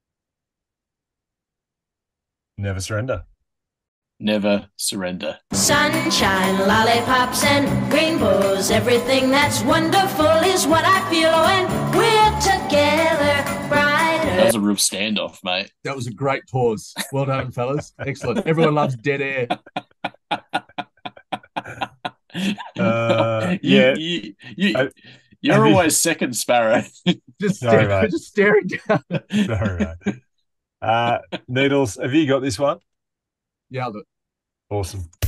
F: Never surrender.
C: Never surrender.
A: Sunshine, lollipops, and rainbows. Everything that's wonderful is what I feel when we're together. Brighter.
C: That was a real standoff, mate.
E: That was a great pause. Well done, fellas. Excellent. Everyone loves dead air.
C: You're always second, Sparrow.
E: just staring down.
F: Sorry, mate. Needles, have you got this one?
E: Yeah, I'll do it.
F: Awesome.